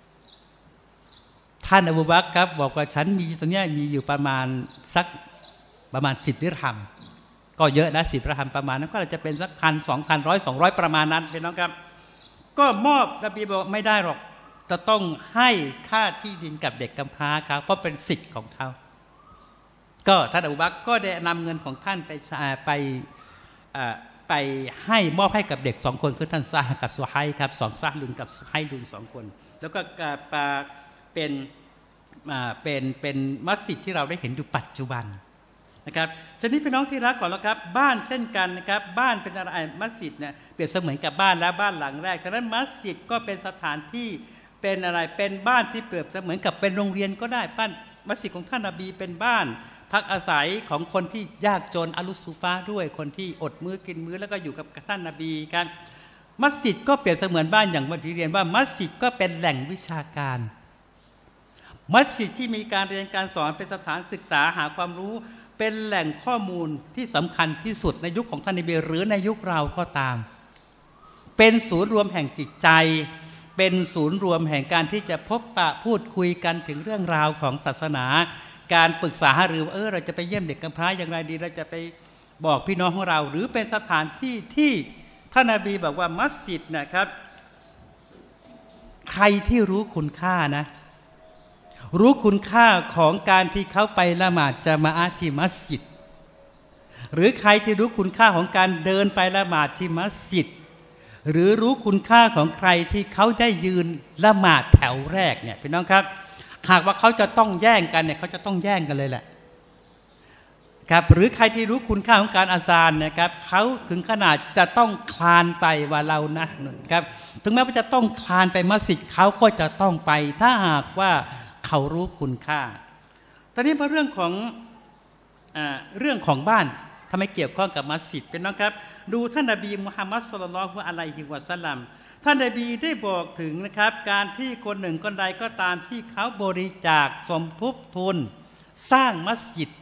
ท่านอบูบักรครับบอกว่าฉันมีตรงนี้มีอยู่ประมาณ10 ดิรฮัมก็เยอะนะ10 ดิรฮัมประมาณนั้นก็อาจจะเป็นสัก1,000 2,000 100 200ประมาณนั้นเป็นน้องครับก็มอบนบีบอกไม่ได้หรอกจะต้องให้ค่าที่ดินกับเด็กกำพร้าเขาเพราะเป็นสิทธิ์ของเขาก็ท่านอบูบักรก็ได้นำเงินของท่านไปให้มอบให้กับเด็ก2 คนคือท่านซาฮกับซูไฮครับ2 ซาฮลุนกับซูไฮลุน2 คนแล้วก็เป็นมัสยิดที่เราได้เห็นอยู่ปัจจุบันนะครับฉะนั้นพี่น้องที่รักก่อนแล้วครับบ้านเช่นกันนะครับบ้านเป็นอะไรมัสยิดเนี่ยเปรียบเสมือนกับบ้านแล้วบ้านหลังแรกฉะนั้นมัสยิดก็เป็นสถานที่เป็นอะไรเป็นบ้านที่เปรียบเสมือนกับเป็นโรงเรียนก็ได้บ้านมัสยิดของท่านนบีเป็นบ้านพักอาศัยของคนที่ยากจนอาลุซูฟาด้วยคนที่อดมื้อกินมื้อแล้วก็อยู่กับท่านนบีกันมัสยิดก็เปรียบเสมือนบ้านอย่างที่เรียนว่ามัสยิดก็เป็นแหล่งวิชาการมัสยิดที่มีการเรียนการสอนเป็นสถานศึกษาหาความรู้เป็นแหล่งข้อมูลที่สำคัญที่สุดในยุคของท่านนบีหรือในยุคเราก็ตามเป็นศูนย์รวมแห่งจิตใจเป็นศูนย์รวมแห่งการที่จะพบปะพูดคุยกันถึงเรื่องราวของศาสนาการปรึกษาหารือว่าเราจะไปเยี่ยมเด็กกำพร้าอย่างไรดีเราจะไปบอกพี่น้องของเราหรือเป็นสถานที่ที่ท่านนบีบอกว่ามัสยิดนะครับใครที่รู้คุณค่านะรู้คุณค่าของการที่เขาไปละหมาดจะมาอาที่มัสยิดหรือใครที่รู้คุณค่าของการเดินไปละหมาดที่มัสยิดหรือรู้คุณค่าของใครที่เขาได้ยืนละหมาดแถวแรกเนี่ยพี่น้องครับหากว่าเขาจะต้องแย่งกันเนี่ยเขาจะต้องแย่งกันเลยแหละครับหรือใครที่รู้คุณค่าของการอาซานนะครับเขาถึงขนาดจะต้องคลานไปว่าเรานะครับถึงแม้ว่าจะต้องคลานไปมัสยิดเขาก็จะต้องไปถ้าหากว่าเขารู้คุณค่าตอนนี้พอเรื่องของบ้านถ้าไม่เกี่ยวข้องกับมัสยิดเป็นน้องครับดูท่านนบีมุฮัมมัดศ็อลลัลลอฮุอะลัยฮิวะซัลลัมท่านนบีได้บอกถึงนะครับการที่คนหนึ่งคนใดก็ตามที่เขาบริจาคสมทบทุนสร้างมัสยิด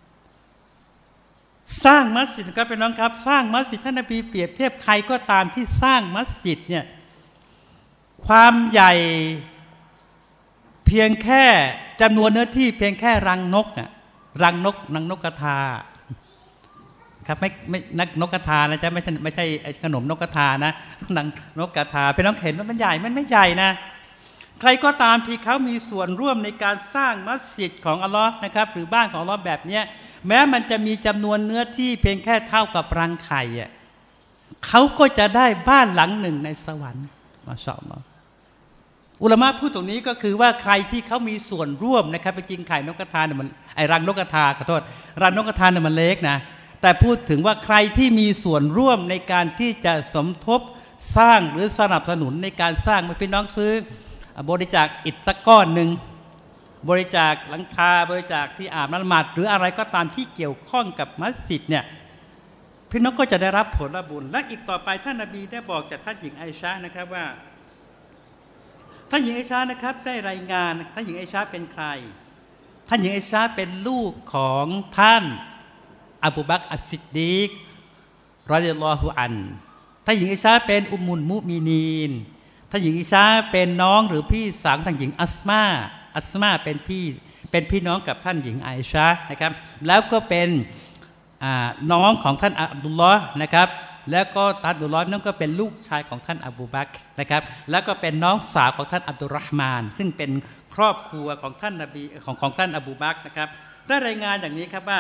ครับเป็นน้องครับสร้างมัสยิดท่านนบีเปรียบเทียบใครก็ตามที่สร้างมัสยิดเนี่ยความใหญ่เพียงแค่จำนวนเนื้อที่เพียงแค่รังนกรังนกกระทาครับไม่นักนกกระทานะจ๊ะไม่ใช่ขนมนกกระทานะนกกระทาเป็นน้องเห็นว่ามันใหญ่มันไม่ใหญ่นะใครก็ตามที่เขามีส่วนร่วมในการสร้างมัสยิดของอัลลอฮ์นะครับหรือบ้านของอัลลอฮ์แบบนี้แม้มันจะมีจำนวนเนื้อที่เพียงแค่เท่ากับรังไข่เขาก็จะได้บ้านหลังหนึ่งในสวรรค์มาชาอัลลอฮ์อุลามะพูดตรงนี้ก็คือว่าใครที่เขามีส่วนร่วมนะครับไปจริงไข่นกกระทาเนี่ยมันรังนกกระทาขอโทษรังนกกระทาเนี่ยมันเล็กนะแต่พูดถึงว่าใครที่มีส่วนร่วมในการที่จะสมทบสร้างหรือสนับสนุนในการสร้างไม่พี่น้องซื้อบริจาคอิฐสักก้อนหนึ่งบริจาคหลังคาบริจาคที่อาบน้ำละหมาดหรืออะไรก็ตามที่เกี่ยวข้องกับมัสยิดเนี่ยพี่น้องก็จะได้รับผลบุญและอีกต่อไปท่านนบีได้บอกจากท่านหญิงไอชานะครับว่าท่านหญิงไอชานะครับได้รายงานท่านหญิงไอชาเป็นใครท่านหญิงไอชาเป็นลูกของท่านอบูบักร อัสซิดดีกรอฎิยัลลอฮุอันท่านหญิงไอชาเป็นอุมมุลมุมินีนท่านหญิงไอชาเป็นน้องหรือพี่สาวท่านหญิงอัสมาเป็นพี่น้องกับท่านหญิงไอชานะครับแล้วก็เป็นน้องของท่านอับดุลลอฮ์นะครับแล้วก็ท่านอับดุลลอฮ์นั่นก็เป็นลูกชายของท่านอบูบักรนะครับแล้วก็เป็นน้องสาวของท่านอับดุลเราะห์มานซึ่งเป็นครอบครัวของท่านนบีของท่านอบูบักรนะครับได้รายงานอย่างนี้ครับว่า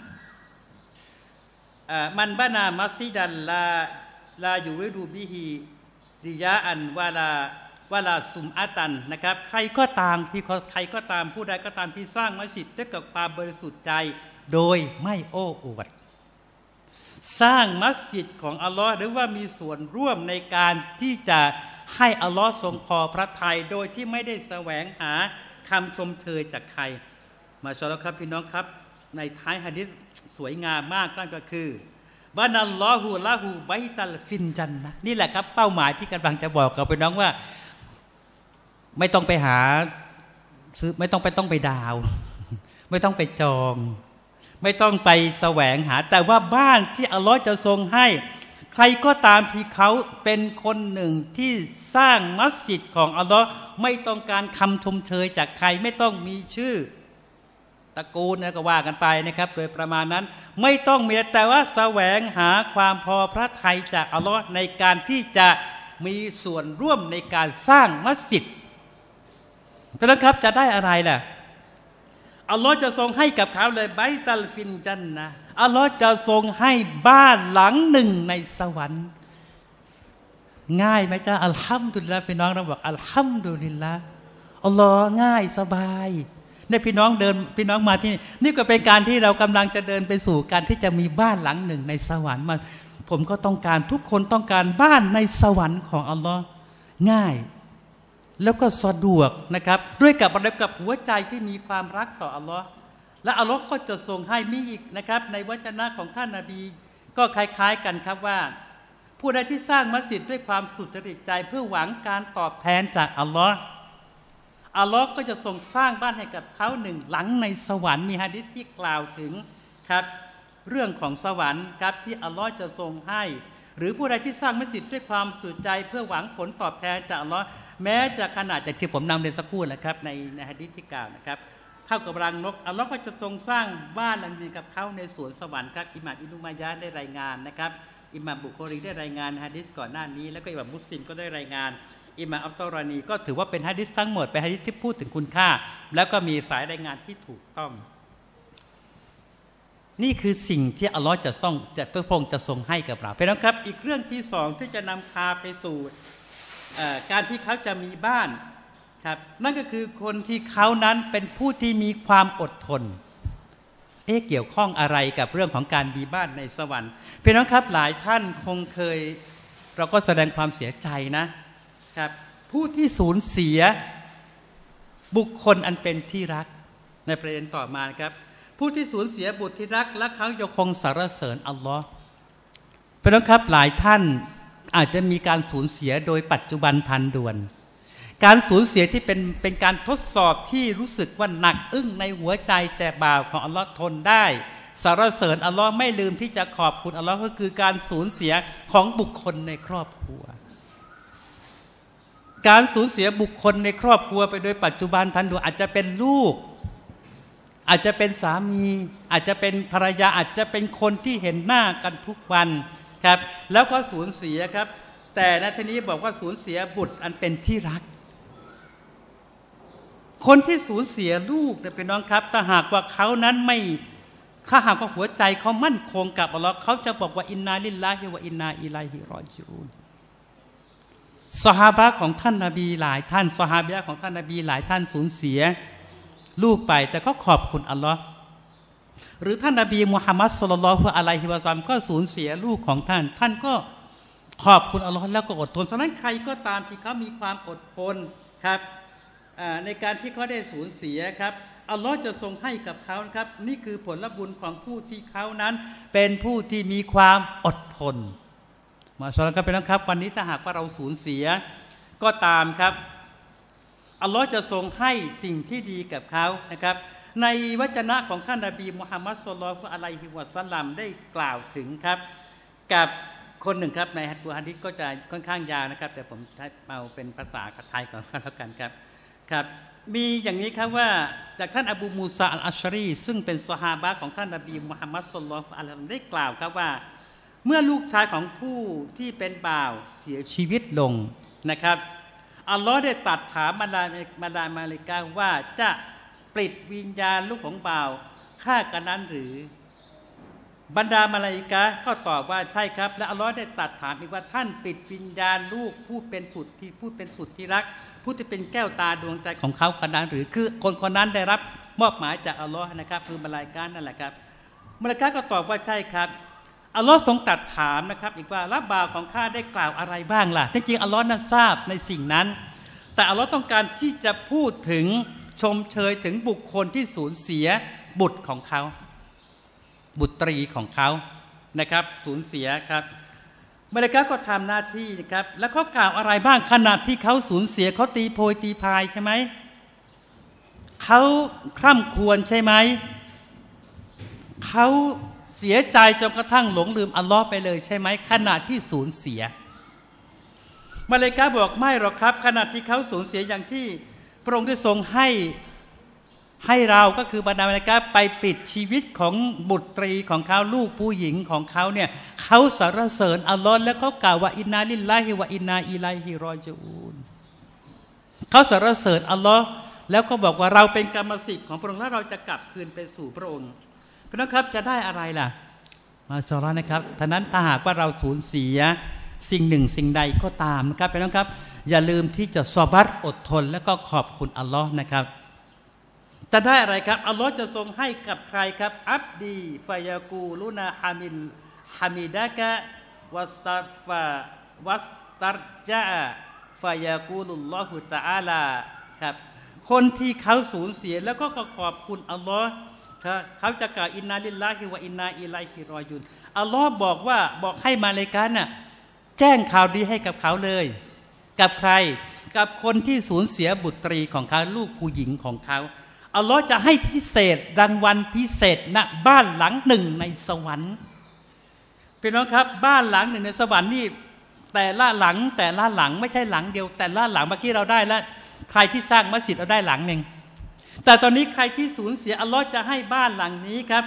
มันบานามัสยิดันลายูริดูบิฮิดิยาอันวาลาซุมอาตันนะครับใครก็ตามผู้ใดก็ตามที่สร้างมัสยิดด้วยกับความบริสุทธิ์ใจโดยไม่โอ้อวดสร้างมัสยิดของอัลลอฮ์หรือว่ามีส่วนร่วมในการที่จะให้อัลลอฮ์ทรงพอพระทัยโดยที่ไม่ได้แสวงหาคำชมเชยจากใครมาชอลครับพี่น้องครับในท้ายหะดีษสวยงามมากนั่นก็คือบานัลลอฮุละฮูไบตัลฟินจันนะนี่แหละครับเป้าหมายที่กำลังจะบอกกับพี่น้องว่าไม่ต้องไปหาซื้อไม่ต้องไปดาวไม่ต้องไปจองไม่ต้องไปแสวงหาแต่ว่าบ้านที่อัลลอฮ์จะทรงให้ใครก็ตามที่เขาเป็นคนหนึ่งที่สร้างมัสยิดของอัลลอฮ์ไม่ต้องการคำชมเชยจากใครไม่ต้องมีชื่อตระกูลก็ว่ากันไปนะครับโดยประมาณนั้นไม่ต้องมีแต่ว่าแสวงหาความพอพระทัยจากอัลลอฮ์ในการที่จะมีส่วนร่วมในการสร้างมัสยิดเพราะนั้นครับจะได้อะไรล่ะอัลลอฮ์จะทรงให้กับเขาเลยไบตัลฟินจันนะอัลลอฮ์จะทรงให้บ้านหลังหนึ่งในสวรรค์ง่ายไหมจ๊ะอัลฮัมดุลิลละห์พี่น้องเราบอกอัลฮัมดุลิลละห์อัลลอฮ์ง่ายสบายเนี่ยพี่น้องมาที่นี่ก็เป็นการที่เรากำลังจะเดินไปสู่การที่จะมีบ้านหลังหนึ่งในสวรรค์มาผมก็ต้องการทุกคนต้องการบ้านในสวรรค์ของอัลลอฮ์ง่ายแล้วก็สะดวกนะครับด้วยกับหัวใจที่มีความรักต่ออัลลอฮ์และอัลลอฮ์ก็จะทรงให้มีอีกนะครับในวจนะของท่านนบีก็คล้ายๆกันครับว่าผู้ใดที่สร้างมัสยิดด้วยความสุจริตใจเพื่อหวังการตอบแทนจากอัลลอฮ์อัลลอฮ์ก็จะทรงสร้างบ้านให้กับเขาหนึ่งหลังในสวรรค์มีหะดีษที่กล่าวถึงครับเรื่องของสวรรค์ครับที่อัลลอฮ์จะทรงให้หรือผู้ใดที่สร้างมัสยิดด้วยความสุจริตใจเพื่อหวังผลตอบแทนจากอัลลอฮ์แม้จะขนาดจากที่ผมนำเรียนสักครู่นะครับในหะดีษที่กล่าวนะครับเท่ากับรังนกอัลลอฮ์ก็จะทรงสร้างบ้านหลังนี้กับเขาในสวนสวรรค์ครับอิหม่ามอิบนุมายะห์ได้รายงานนะครับอิหม่ามบุคอรีได้รายงานหะดีษก่อนหน้านี้แล้วก็อิหม่ามมุสลิมก็ได้รายงานอิหม่ามอัตตอรานีก็ถือว่าเป็นหะดีษทั้งหมดเป็นหะดีษที่พูดถึงคุณค่าแล้วก็มีสายรายงานที่ถูกต้องนี่คือสิ่งที่อัลลอฮ์จะพระองค์จะทรงให้กับเราเพราะนั้นครับอีกเรื่องที่สองที่จะนำพาไปสู่การที่เขาจะมีบ้านครับนั่นก็คือคนที่เขานั้นเป็นผู้ที่มีความอดทนเกี่ยวข้องอะไรกับเรื่องของการมีบ้านในสวรรค์เพราะนั้นครับหลายท่านคงเคยเราก็แสดงความเสียใจนะครับผู้ที่สูญเสียบุคคลอันเป็นที่รักในประเด็นต่อมาครับผู้ที่สูญเสียบุตรที่รักและเขายังคงสรรเสริญอัลลอฮ์เพราะนั้นครับหลายท่านอาจจะมีการสูญเสียโดยปัจจุบันทันด่วนการสูญเสียที่เป็นการทดสอบที่รู้สึกว่าหนักอึ้งในหัวใจแต่บ่าวของอัลลอฮ์ทนได้สรรเสริญอัลลอฮ์ไม่ลืมที่จะขอบคุณอัลลอฮ์ก็คือการสูญเสียของบุคคลในครอบครัวการสูญเสียบุคคลในครอบครัวไปโดยปัจจุบันทันด่วนอาจจะเป็นลูกอาจจะเป็นสามีอาจจะเป็นภรรยาอาจจะเป็นคนที่เห็นหน้ากันทุกวันครับแล้วก็สูญเสียครับแต่ในที่นี้บอกว่าสูญเสียบุตรอันเป็นที่รักคนที่สูญเสียลูกเนี่ยเป็นน้องครับถ้าหากว่าเขานั้นไม่ถ้าหากว่าหัวใจเขามั่นคงกับอัลลอฮ์เขาจะบอกว่าอินนาลิลลาฮิวะอินนาอิลัยฮิรอญิอูนซอฮาบะของท่านนบีหลายท่านซอฮาบะของท่านนบีหลายท่านสูญเสียลูกไปแต่ก็ขอบคุณอัลลอฮ์หรือท่านนบีมุฮัมมัดศ็อลลัลลอฮุอะลัยฮิวะซัลลัมก็สูญเสียลูกของท่านท่านก็ขอบคุณอัลลอฮ์แล้วก็อดทนฉะนั้นใครก็ตามที่เขามีความอดทนครับในการที่เขาได้สูญเสียครับอัลลอฮ์จะทรงให้กับเขาครับนี่คือผลบุญของผู้ที่เขานั้นเป็นผู้ที่มีความอดทนมาสอนกันเป็นนะครับวันนี้ถ้าหากว่าเราสูญเสียก็ตามครับอัลลอฮ์จะทรงให้สิ่งที่ดีกับเขานะครับในวจนะของท่านนบีมุฮัมมัดศ็อลลัลลอฮุอะลัยฮิวะซัลลัมได้กล่าวถึงครับกับคนหนึ่งครับในตัวหะดีษก็จะค่อนข้างยาวนะครับแต่ผมเอาเป็นภาษาไทยก่อนก็แล้วกันครับครับมีอย่างนี้ครับว่าจากท่านอบูมูซาอัลอัชรีซึ่งเป็นซอฮาบะห์ของท่านนบีมุฮัมมัดศ็อลลัลลอฮุอะลัยฮิวะซัลลัมได้กล่าวครับว่าเมื่อลูกชายของผู้ที่เป็นบ่าวเสียชีวิตลงนะครับอัลลอฮ์ได้ตรัสถามบรรดามาลิกาว่าจะปลิดวิญญาณลูกของบ่าวฆ่ากันนั้นหรือบรรดามาลาอิกะห์ก็ตอบว่าใช่ครับและอัลลอฮ์ได้ตรัสถามอีกว่าท่านปิดวิญญาณลูกผู้เป็นสุดที่รักผู้ที่เป็นแก้วตาดวงใจของเขากันนั้นหรือคือคนคนนั้นได้รับมอบหมายจากอัลลอฮ์นะครับคือมาลาอิกะห์นั่นแหละครับมาลาอิกะห์ก็ตอบว่าใช่ครับอัลลอฮ์ทรงตรัสถามนะครับอีกว่าแล้วบ่าวของข้าได้กล่าวอะไรบ้างล่ะจริงๆอัลลอฮ์นั้นทราบในสิ่งนั้นแต่อัลลอฮ์ต้องการที่จะพูดถึงชมเชยถึงบุคคลที่สูญเสียบุตรของเขาบุตรีของเขานะครับสูญเสียครับมาลาอิกะห์ก็ทำหน้าที่นะครับแล้วเขากล่าวอะไรบ้างขณะที่เขาสูญเสียเขาตีโพยตีพายใช่ไหมเขาคร่ำครวญใช่ไหมเขาเสียใจจนกระทั่งหลงลืมอัลลอฮ์ไปเลยใช่ไหมขณะที่สูญเสียมาลาอิกะห์บอกไม่หรอกครับขณะที่เขาสูญเสียอย่างที่พระองค์ได้ทรงให้เราก็คือบรรดามาลาอิกะห์ไปปิดชีวิตของบุตรีของเขาลูกผู้หญิงของเขาเนี่ยเขาสรรเสริญอัลลอฮ์แล้วเขากล่าวว่าอินนาลิลลาฮิวะอินนาอิลัยฮิรอญิอูนเขาสรรเสริญอัลลอฮ์แล้วก็บอกว่าเราเป็นกรรมสิทธิ์ของพระองค์และเราจะกลับคืนไปสู่พระองค์พี่น้องครับจะได้อะไรล่ะมาชาอัลลอฮ์นะครับท่านั้นถ้าหากว่าเราสูญเสียสิ่งหนึ่งสิ่งใดก็ตามนะครับพี่น้องครับอย่าลืมที่จะซอบัรอดทนแล้วก็ขอบคุณอัลลอฮ์นะครับจะได้อะไรครับอัลลอฮ์จะทรงให้กับใครครับอับดีฟายากูลุนาฮามิดะกะวัสตัรจาฟายากูลุลลอฮุตะอาลาครับคนที่เขาสูญเสียแล้วก็ขอบคุณอัลลอฮ์เขาจะกล่าวอินนาลิลลาฮิวะอินนาอิลัยฮิรอญิอูนอัลลอฮ์บอกให้มาเลาอิกะฮ์น่ะแจ้งข่าวดีให้กับเขาเลยกับใครกับคนที่สูญเสียบุตรีของเขาลูกผู้หญิงของเขาอัลลอฮ์จะให้พิเศษรางวัลพิเศษณบ้านหลังหนึ่งในสวรรค์พี่น้องครับบ้านหลังหนึ่งในสวรรค์นี่แต่ละหลังไม่ใช่หลังเดียวแต่ละหลังเมื่อกี้เราได้แล้วใครที่สร้างมัสยิดเราได้หลังหนึ่งแต่ตอนนี้ใครที่สูญเสียอัลลอฮ์จะให้บ้านหลังนี้ครับ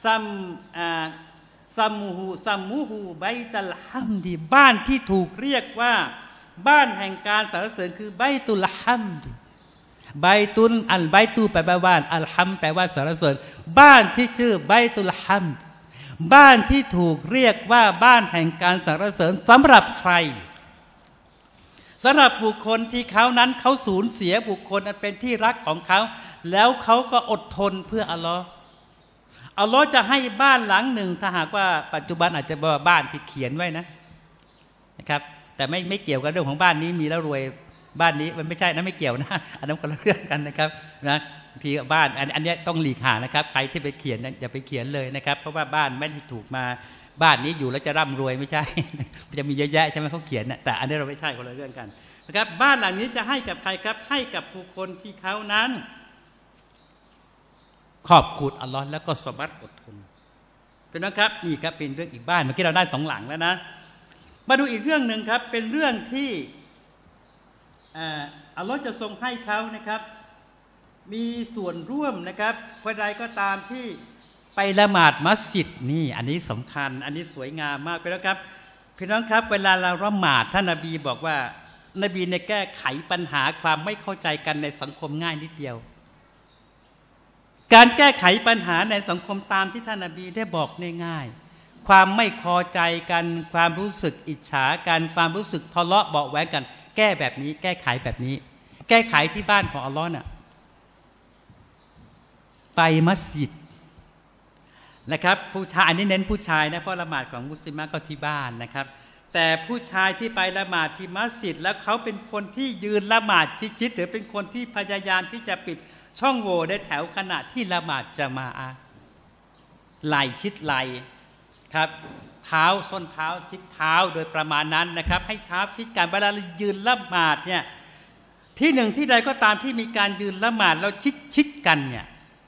ซัมมูฮูไบตัลฮัมดีบ้านที่ถูกเรียกว่าบ้านแห่งการสรรเสริญคือไบตุลฮัมดีไบตุนอัลไบตูแปลว่าบ้านอัลฮัมแปลว่าสรรเสริญบ้านที่ชื่อไบตุลฮัมบ้านที่ถูกเรียกว่าบ้านแห่งการสรรเสริญสำหรับใครสำหรับบุคคลที่เขานั้นเขาสูญเสียบุคคลอันเป็นที่รักของเขาแล้วเขาก็อดทนเพื่ออัลลอฮ์อัลลอฮ์จะให้บ้านหลังหนึ่งถ้าหากว่าปัจจุบันอาจจะบอกบ้านที่เขียนไว้นะครับแต่ไม่เกี่ยวกับเรื่องของบ้านนี้มีแล้วรวยบ้านนี้มันไม่ใช่นะไม่เกี่ยวนะอันนั้นคนละเรื่องกันนะครับนะที่บ้านอันนี้ต้องหลีกห่างนะครับใครที่ไปเขียนอย่าไปเขียนเลยนะครับเพราะว่าบ้านไม่ได้ถูกมาบ้านนี้อยู่แล้วจะร่ำรวยไม่ใช่จะมีเยอะแยะใช่ไหมเขาเขียนนะแต่อันนี้เราไม่ใช่คนละเรื่องกันนะครับบ้านหลังนี้จะให้กับใครครับให้กับผู้คนที่เขานั้นขอบคุณอัลลอฮ์แล้วก็สบัดอดทนเป็นนะครับนี่ครับเป็นเรื่องอีกบ้านเมื่อกี้เราได้2 หลังแล้วนะมาดูอีกเรื่องหนึ่งครับเป็นเรื่องที่อัลลอฮ์จะทรงให้เขานะครับมีส่วนร่วมนะครับผู้ใดก็ตามที่ไปละหมาดมัสยิดนี่อันนี้สำคัญอันนี้สวยงามมากไปแล้วครับพี่น้องครับเวลาเราละหมาดท่านนบีบอกว่านบีในแก้ไขปัญหาความไม่เข้าใจกันในสังคมง่ายนิดเดียวการแก้ไขปัญหาในสังคมตามที่ท่านนบีได้บอกง่ายๆความไม่พอใจกันความรู้สึกอิจฉากันความรู้สึกทะเลาะเบาะแว้งกันแก้แบบนี้แก้ไขแบบนี้แก้ไขที่บ้านของอัลลอฮ์น่ะไปมัสยิดนะครับผู้ชายอันนี้เน้นผู้ชายนะเพราะละหมาดของมุสลิมก็ที่บ้านนะครับแต่ผู้ชายที่ไปละหมาดที่มัสยิดแล้วเขาเป็นคนที่ยืนละหมาดชิดๆหรือเป็นคนที่พยายามที่จะปิดช่องโหว่ในแถวขณะที่ละหมาดจะมาไหล่ชิดไหล่ครับเท้าส้นเท้าชิดเท้าโดยประมาณนั้นนะครับให้เท้าชิดกันเวลายืนละหมาดเนี่ยที่หนึ่งที่ใดก็ตามที่มีการยืนละหมาดแล้วชิดกันเนี่ย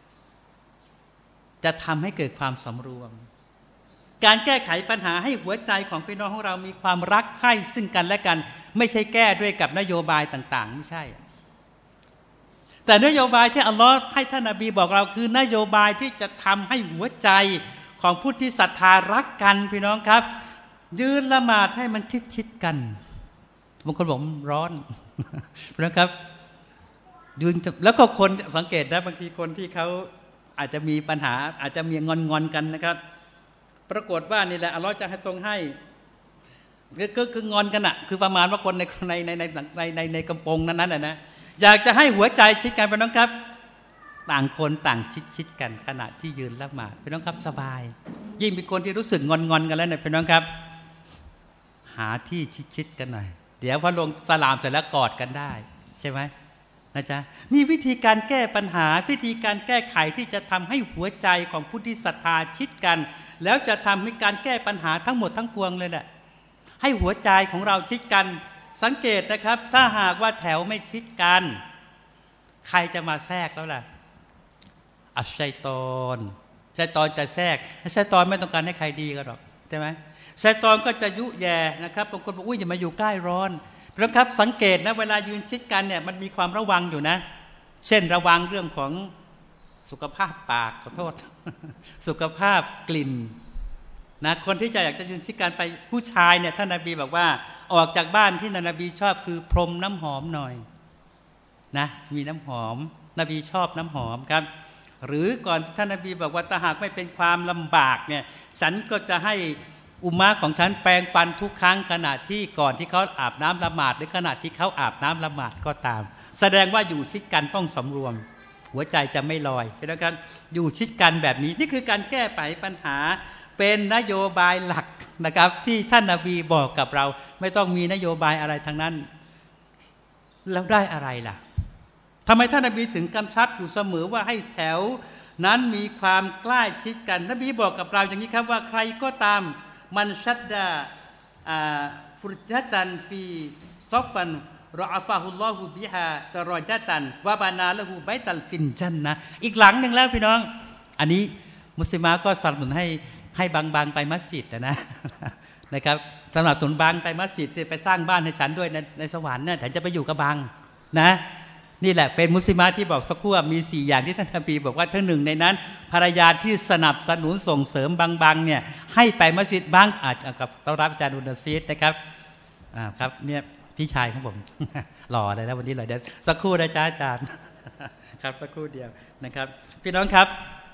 จะทำให้เกิดความสำรวมการแก้ไขปัญหาให้หัวใจของพี่น้องของเรามีความรักใคร่ซึ่งกันและกันไม่ใช่แก้ด้วยกับนโยบายต่างๆไม่ใช่แต่นโยบายที่อัลลอฮ์ให้ท่านนบีบอกเราคือนโยบายที่จะทำให้หัวใจของผู้ที่ศรัทธารักกันพี่น้องครับยืนละหมาดให้มันชิดกันบางคนบอกมันร้อนนะครับยืนแล้วก็คนสังเกตนะบางทีคนที่เขาอาจจะมีปัญหาอาจจะมีงอนกันนะครับปรากฏว่านี่แหละอัลลอฮ์จะให้ทรงให้ก็คืองอนกันอะคือประมาณว่าคนในกำปงนั้นนะอยากจะให้หัวใจชิดกันพี่น้องครับต่างคนต่างชิดกันขณะที่ยืนละหมาดพี่น้องครับสบายยิ่งเป็นคนที่รู้สึกงอนกันแล้วเนี่ยพี่น้องครับหาที่ชิดกันหน่อยเดี๋ยวพอลงสลามเสร็จแล้วกอดกันได้ใช่ไหมนะจ๊ะมีวิธีการแก้ปัญหาวิธีการแก้ไขที่จะทำให้หัวใจของผู้ที่ศรัทธาชิดกันแล้วจะทำให้การแก้ปัญหาทั้งหมดทั้งปวงเลยแหละให้หัวใจของเราชิดกันสังเกตนะครับถ้าหากว่าแถวไม่ชิดกันใครจะมาแทรกแล้วล่ะชัยฏอนจะแทรกชัยฏอนไม่ต้องการให้ใครดีกันหรอกใช่ไหมชัยฏอนก็จะยุแย่นะครับบางคนบอกอุ้ยอย่ามาอยู่ใกล้ร้อนเพราะครับสังเกตนะเวลายืนชิดกันเนี่ยมันมีความระวังอยู่นะเช่นระวังเรื่องของสุขภาพปากขอโทษสุขภาพกลิ่นนะคนที่อยากจะยืนชิดกันไปผู้ชายเนี่ยท่านนบีบอกว่าออกจากบ้านที่นบีชอบคือพรมน้ำหอมหน่อยนะมีน้ำหอมนบีชอบน้ำหอมครับหรือก่อนท่านนบีบอกว่าถ้าหากไม่เป็นความลำบากเนี่ยฉันก็จะให้อุมมะของฉันแปรงฟันทุกครั้งขณะที่ก่อนที่เขาอาบน้ำละหมาดหรือขณะที่เขาอาบน้ำละหมาดก็ตามแสดงว่าอยู่ชิดกันต้องสำรวมหัวใจจะไม่ลอยเป็นการอยู่ชิดกันแบบนี้นี่คือการแก้ไขปัญหาเป็นนโยบายหลักนะครับที่ท่านนบีบอกกับเราไม่ต้องมีนโยบายอะไรทั้งนั้นแล้วได้อะไรล่ะทำไมท่านนบีถึงกำชับอยู่เสมอว่าให้แถวนั้นมีความใกล้ชิดกันนบีบอกกับเราอย่างนี้ครับว่าใครก็ตามมันชัดดาฟุรจัตันฟีซอฟฟันรออัฟะฮุลลอฮุบิฮาตรอจัตันวะบานาละหูไบตัลฟินจันนะอีกหลังหนึ่งแล้วพี่น้องอันนี้มุสลิมก็สนับสนุนให้บางไปมัสยิดนะครับสำหรับสนุนบางไปมัสยิดไปสร้างบ้านให้ฉันด้วยในสวรรค์เนี่ยฉันจะไปอยู่กับบางนะนี่แหละเป็นมุสลิมที่บอกสักครู่มี4อย่างที่ท่านนบีบอกว่าทั้งหนึ่งในนั้นภรรยาที่สนับสนุนส่งเสริมบางเนี่ยให้ไปมัสยิดบางอาจกับต้อนรับอาจารย์อุนซีดนะครับครับเนี่ยพี่ชายของผมหล่อเลยนะวันนี้เลยเดี๋ยวสักครู่นะจ๊ะอาจารย์ครับสักครู่เดียวนะครับพี่น้องครับ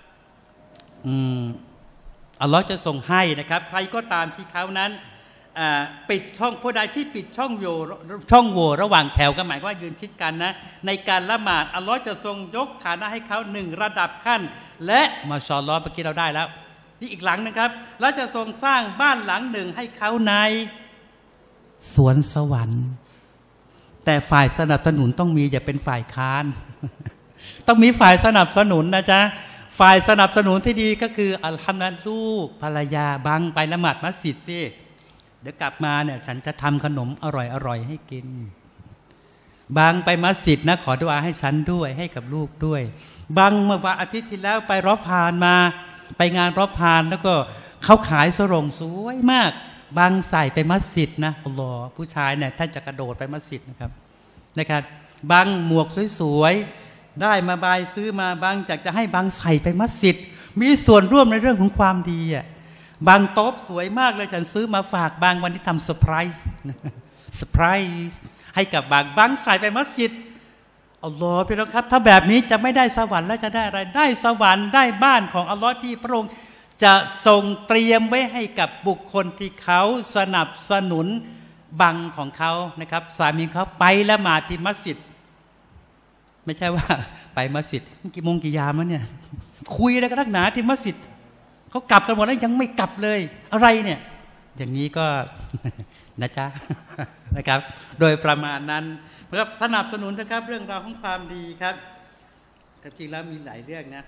อัลลอฮ์จะส่งให้นะครับใครก็ตามที่เขานั้นปิดช่องผู้ใดที่ปิดช่องโหว่ระหว่างแถวก็หมายว่ายืนชิดกันนะในการละหมาดอัลลอฮ์จะทรงยกฐานะให้เขา1ระดับขั้นและมาชาอัลลอฮ์เมื่อกี้เราได้แล้วนี่อีกหลังนึงครับแล้วจะทรงสร้างบ้านหลังหนึ่งให้เขาในสวนสวรรค์แต่ฝ่ายสนับสนุนต้องมีอย่าเป็นฝ่ายค้าน ต้องมีฝ่ายสนับสนุนนะจ๊ะฝ่ายสนับสนุนที่ดีก็คืออัลฮัมดุลิลลาห์ลูกภรรยาบังไปละหมาดมัสยิดสิเดี๋ยวกลับมาเนี่ยฉันจะทำขนมอร่อยให้กินบางไปมัสยิดนะขอดุอาให้ฉันด้วยให้กับลูกด้วยบางเมื่อวันอาทิตย์ที่แล้วไปรอพานมาไปงานรอพานแล้วก็เขาขายสรงสวยมากบางใส่ไปมัสยิดนะอัลลอฮ์ผู้ชายเนี่ยท่านจะกระโดดไปมัสยิดนะครับบางหมวกสวยๆได้มาบายซื้อมาบางอยากจะให้บางใส่ไปมัสยิดมีส่วนร่วมในเรื่องของความดีอ่ะบางโต๊ะสวยมากเลยฉันซื้อมาฝากบางวันที่ทำเซอร์ไพรส์ให้กับบางใส่ไปมัสยิดอัลลอฮ์พี่น้องครับถ้าแบบนี้จะไม่ได้สวรรค์แล้วจะได้อะไรได้สวรรค์ได้บ้านของอัลลอฮ์ที่พระองค์จะทรงเตรียมไว้ให้กับบุคคลที่เขาสนับสนุนบังของเขานะครับสามีเขาไปละหมาดที่มัสยิดไม่ใช่ว่าไปมัสยิดกี่โมงกี่ยามแล้วเนี่ยคุยอะไรกันนักหนาที่มัสยิดเขากลับกันหมดแล้วยังไม่กลับเลยอะไรเนี่ยอย่างนี้ก็ นะจ๊ะ นะครับโดยประมาณนั้นนะครับสนับสนุนนะครับเรื่องราวของความดีครับจริงแล้วมีหลายเรื่องนะ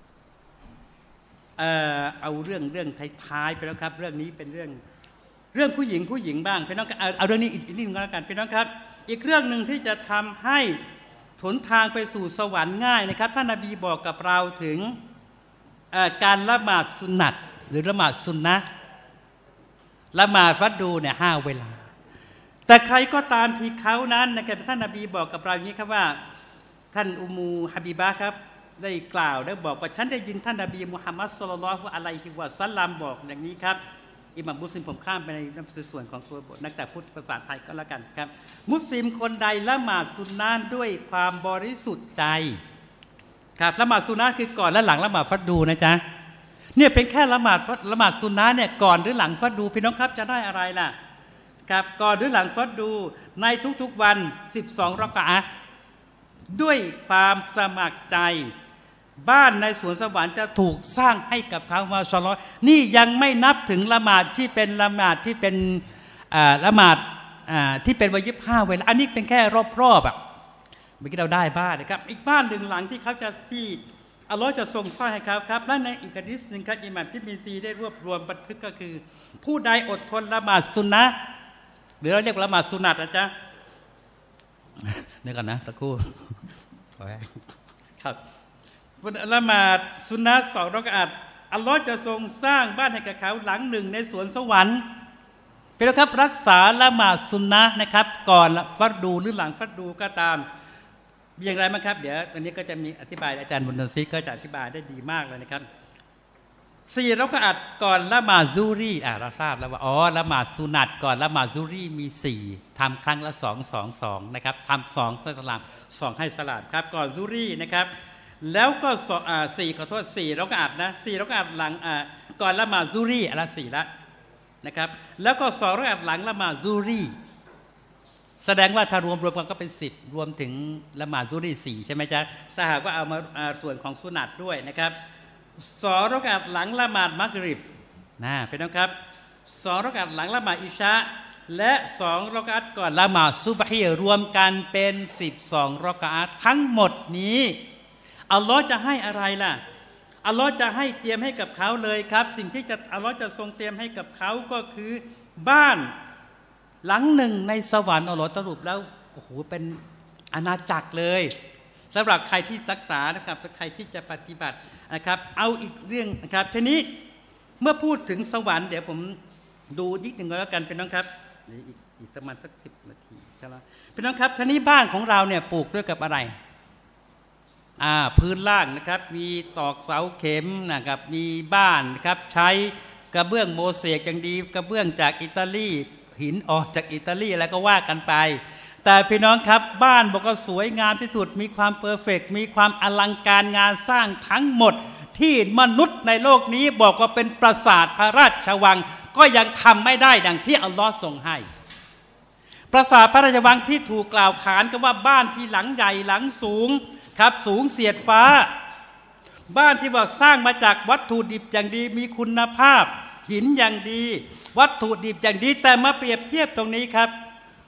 เอาเรื่องท้ายๆไปแล้วครับเรื่องนี้เป็นเรื่องผู้หญิงบ้างพี่น้องเอาเรื่องนี้อีกนิดนึงก็แล้วกันพี่น้องครับอีกเรื่องหนึ่งที่จะทำให้หนทางไปสู่สวรรค์ง่ายนะครับท่านนบีบอกกับเราถึงการละหมาดสุนัตหรือละหมาดสุนนะละหมาดฟัดดูเนี่ย5 เวลาแต่ใครก็ตามที่เขานั้นนะครับท่านนบีบอกกับเราอย่างนี้ครับว่าท่านอุมูฮะบีบะครับได้กล่าวได้บอกว่าฉันได้ยินท่านนบีมุฮัมมัดศ็อลลัลลอฮุอะลัยฮิวะซัลลัมบอกอย่างนี้ครับอิหม่ามมุสลิมผมข้ามไปในส่วนของตัวบทนักแต่พูดภาษาไทยก็แล้วกันครับมุสลิมคนใดละหมาดสุนนะด้วยความบริสุทธิ์ใจครับละหมาดสุนนะคือก่อนและหลังละหมาดฟัดดูนะจ๊ะเนี่ยเป็นแค่ละหมาดสุนนะเนี่ยก่อนหรือหลังฟัดดูพี่น้องครับจะได้อะไรล่ะครับก่อนหรือหลังฟัดดูในทุกๆวัน12 รอกะอะห์ด้วยความสมัครใจบ้านในสวนสวรรค์จะถูกสร้างให้กับเขามาชอลนี่ยังไม่นับถึงละหมาดที่เป็นละหมาดที่เป็นละหมาดที่เป็นวาญิบ5 เวลาอันนี้เป็นแค่รอบๆเมื่อกี้เราได้บ้านนะครับอีกบ้านหนึ่งหลังที่เขาจะที่อัลลอฮ์จะทรงสร้างให้เขาครับและในอีกหะดีษหนึ่งครับอิหม่ามทิรมิซีได้รวบรวมบันทึกก็คือผู้ใดอดทนละหมาดสุนนะหรือเราเรียกละหมาดสุนัตนะจ๊ะเดี๋ยวก่อนนะตะกู้ครับละหมาดสุนนะ2 รอกะอะห์อัลลอฮ์จะทรงสร้างบ้านให้กับเขาหลังหนึ่งในสวนสวรรค์เป็นครับรักษาละหมาดสุนนะนะครับก่อนฟัดดูหรือหลังฟัดดูก็ตามอย่างไรมั้งครับเดี๋ยวตอนนี้ก็จะมีอธิบายอาจารย์บุญนซีก็จะอธิบายได้ดีมากเลยนะครับ4 รอกะอะห์ก่อนละหมาดซูรีเราทราบแล้วว่าละหมาดสุนัตก่อนละหมาดซูรีมี4ทำครั้งละ2นะครับทำ2ให้สลาม2ให้สลามครับก่อนซูรีนะครับแล้วก็4ขอโทษ4 รอกะอะห์นะ4 รอกะอะห์หลังก่อนละหมาดซูรีละ4ละนะครับแล้วก็2 รอกะอะห์หลังละหมาดซูรีแสดงว่าถ้ารวมกันก็เป็น10รวมถึงละหมาดซูรี4ใช่ไหมจ๊ะถ้าหากว่าเอามาส่วนของสุนัตด้วยนะครับ2 รอกะอะห์หลังละหมาดมักริบเป็นต้นครับ2 รอกะอะห์หลังละหมาดอิชาและ2 รอกะอะห์ก่อนละหมาดซุบฮีรวมกันเป็น12 รอกะอะห์ทั้งหมดนี้อัลลอฮ์จะให้อะไรล่ะอัลลอฮ์จะให้เตรียมให้กับเขาเลยครับสิ่งที่อัลลอฮ์จะทรงเตรียมให้กับเขาก็คือบ้านหลังหนึ่งในสวรรค์อัลลอฮ์สรุปแล้วโอ้โหเป็นอาณาจักรเลยสำหรับใครที่ศึกษานะครับใครที่จะปฏิบัตินะครับเอาอีกเรื่องนะครับทีนี้เมื่อพูดถึงสวรรค์เดี๋ยวผมดูนิดหนึ่งก็แล้วกันเป็นน้องครับอีกประมาณสัก10 นาทีใช่ไหมเป็นน้องครับทีนี้บ้านของเราเนี่ยปลูกด้วยกับอะไรพื้นล่างนะครับมีตอกเสาเข็มนะครับมีบ้านนะครับใช้กระเบื้องโมเสกอย่างดีกระเบื้องจากอิตาลีหินออกจากอิตาลีอะไรก็ว่ากันไปแต่พี่น้องครับบ้านบอกว่าสวยงามที่สุดมีความเพอร์เฟกต์มีความอลังการงานสร้างทั้งหมดที่มนุษย์ในโลกนี้บอกว่าเป็นปราสาทพระราชวังก็ยังทำไม่ได้ดังที่อัลลอฮ์ทรงให้ปราสาทพระราชวังที่ถูกกล่าวขานกันว่าบ้านที่หลังใหญ่หลังสูงครับสูงเสียดฟ้าบ้านที่ว่าสร้างมาจากวัตถุดิบอย่างดีมีคุณภาพหินอย่างดีวัตถุดิบอย่างดีแต่มาเปรียบเทียบตรงนี้ครับ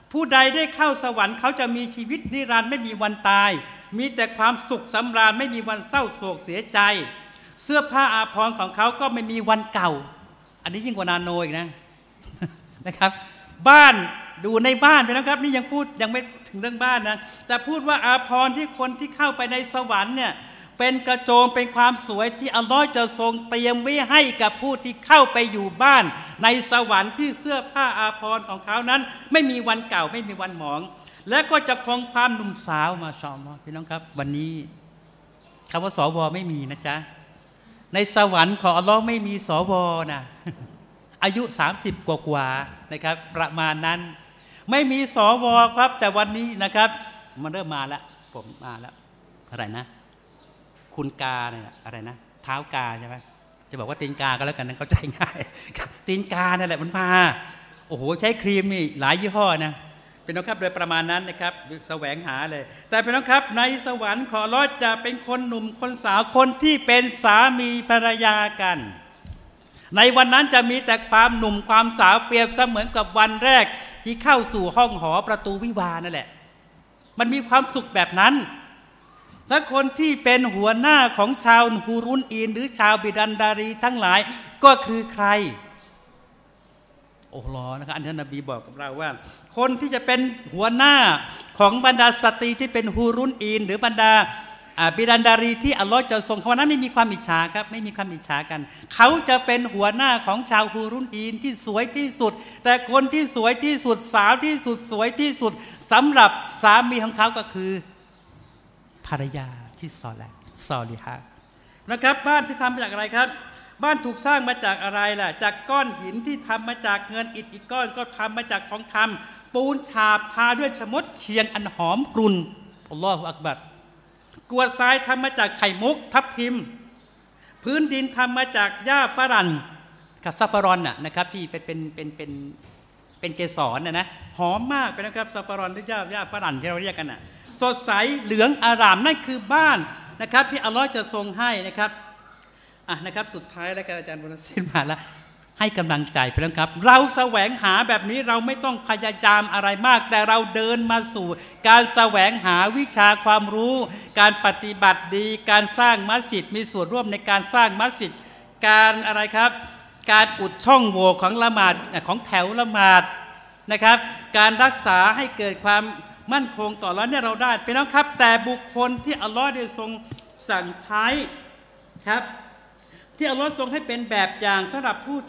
ผู้ใดได้เข้าสวรรค์เขาจะมีชีวิตนิรันดร์ไม่มีวันตายมีแต่ความสุขสำราญไม่มีวันเศร้าโศกเสียใจเสื้อผ้าอาภรณ์ของเขาก็ไม่มีวันเก่าอันนี้ยิ่งกว่านาโนอีกนะ นะครับบ้านดูในบ้านไปนะครับนี่ยังพูดยังไม่ถึงเรื่องบ้านนะแต่พูดว่าอาภรณ์ที่คนที่เข้าไปในสวรรค์เนี่ยเป็นกระโจมเป็นความสวยที่อัลลอฮ์จะทรงเตรียมไว้ให้กับผู้ที่เข้าไปอยู่บ้านในสวรรค์ที่เสื้อผ้าอาภรณ์ของเขานั้นไม่มีวันเก่าไม่มีวันหมองและก็จะคงความหนุ่มสาวมาชอมพี่น้องครับวันนี้คำว่าสวไม่มีนะจ๊ะในสวรรค์ของอัลลอฮ์ไม่มีสวนะอายุ30กว่านะครับประมาณนั้นไม่มีสวครับแต่วันนี้นะครับมันเริ่มมาแล้วผมมาแล้วอะไรนะคุณกาเนี่ยอะไรนะเท้ากาใช่ไหมจะบอกว่าตีนกาก็แล้วกันนะเข้าใจง่ายตีนกานั่นแหละมันมาโอ้โหใช้ครีมนี่หลายยี่ห้อนะเป็นน้องครับโดยประมาณนั้นนะครับแสวงหาเลยแต่เป็นน้องครับในสวรรค์ของอัลเลาะห์จะเป็นคนหนุ่มคนสาวคนที่เป็นสามีภรรยากันในวันนั้นจะมีแต่ความหนุ่มความสาวเปรียบเสมือนกับวันแรกที่เข้าสู่ห้องหอประตูวิวาห์นั่นแหละมันมีความสุขแบบนั้นและคนที่เป็นหัวหน้าของชาวฮูรุนอีนหรือชาวบิดันดารีทั้งหลายก็คือใครโอ้โหนะครับอันนี้นบีบอกกับเราว่าคนที่จะเป็นหัวหน้าของบรรดาสตรีที่เป็นฮูรุนอีนหรือบรรดาบิดันดารีที่อัลลอฮ์จะทรงเขานั้นไม่มีความอิจฉาครับไม่มีความอิจฉากันเขาจะเป็นหัวหน้าของชาวฮูรุนอีนที่สวยที่สุดแต่คนที่สวยที่สุดสาวที่สุดสวยที่สุดสำหรับสามีของเขาก็คือภรรยาที่ซอลิฮะนะครับบ้านที่ทำมาจากอะไรครับบ้านถูกสร้างมาจากอะไรล่ะจากก้อนหินที่ทำมาจากเงินอิฐอีกก้อนก็ทำมาจากทองคำปูนฉาบทาด้วยชมดเชียงอันหอมกรุ่นอัลลอฮฺอักบัรกรวดทรายทำมาจากไข่มุกทับทิมพื้นดินทำมาจากหญ้าฝรั่งกับซาฟารอนนะครับที่เป็นเกสรนะหอมมากเป็นนะครับซาฟารอนหรือหญ้าฝรั่งที่เราเรียกกันสดใสเหลืองอารามนั่นคือบ้านนะครับที่อัลลอฮ์จะทรงให้นะครับนะครับสุดท้ายแล้วกันอาจารย์บุญศิลป์มาแล้วให้กำลังใจไปแล้วครับเราแสวงหาแบบนี้เราไม่ต้องพยายามอะไรมากแต่เราเดินมาสู่การแสวงหาวิชาความรู้การปฏิบัติดีการสร้างมัสยิดมีส่วนร่วมในการสร้างมัสยิดการอะไรครับการอุดช่องโหว่ของละหมาดของแถวละหมาดนะครับการรักษาให้เกิดความมั่นคงต่อแล้วเนี่ยเราได้เป็นแล้วครับแต่บุคคลที่อัลลอฮ์ได้ทรงสั่งใช้ครับที่อัลลอฮ์ทรงให้เป็นแบบอย่างสำหรับผู้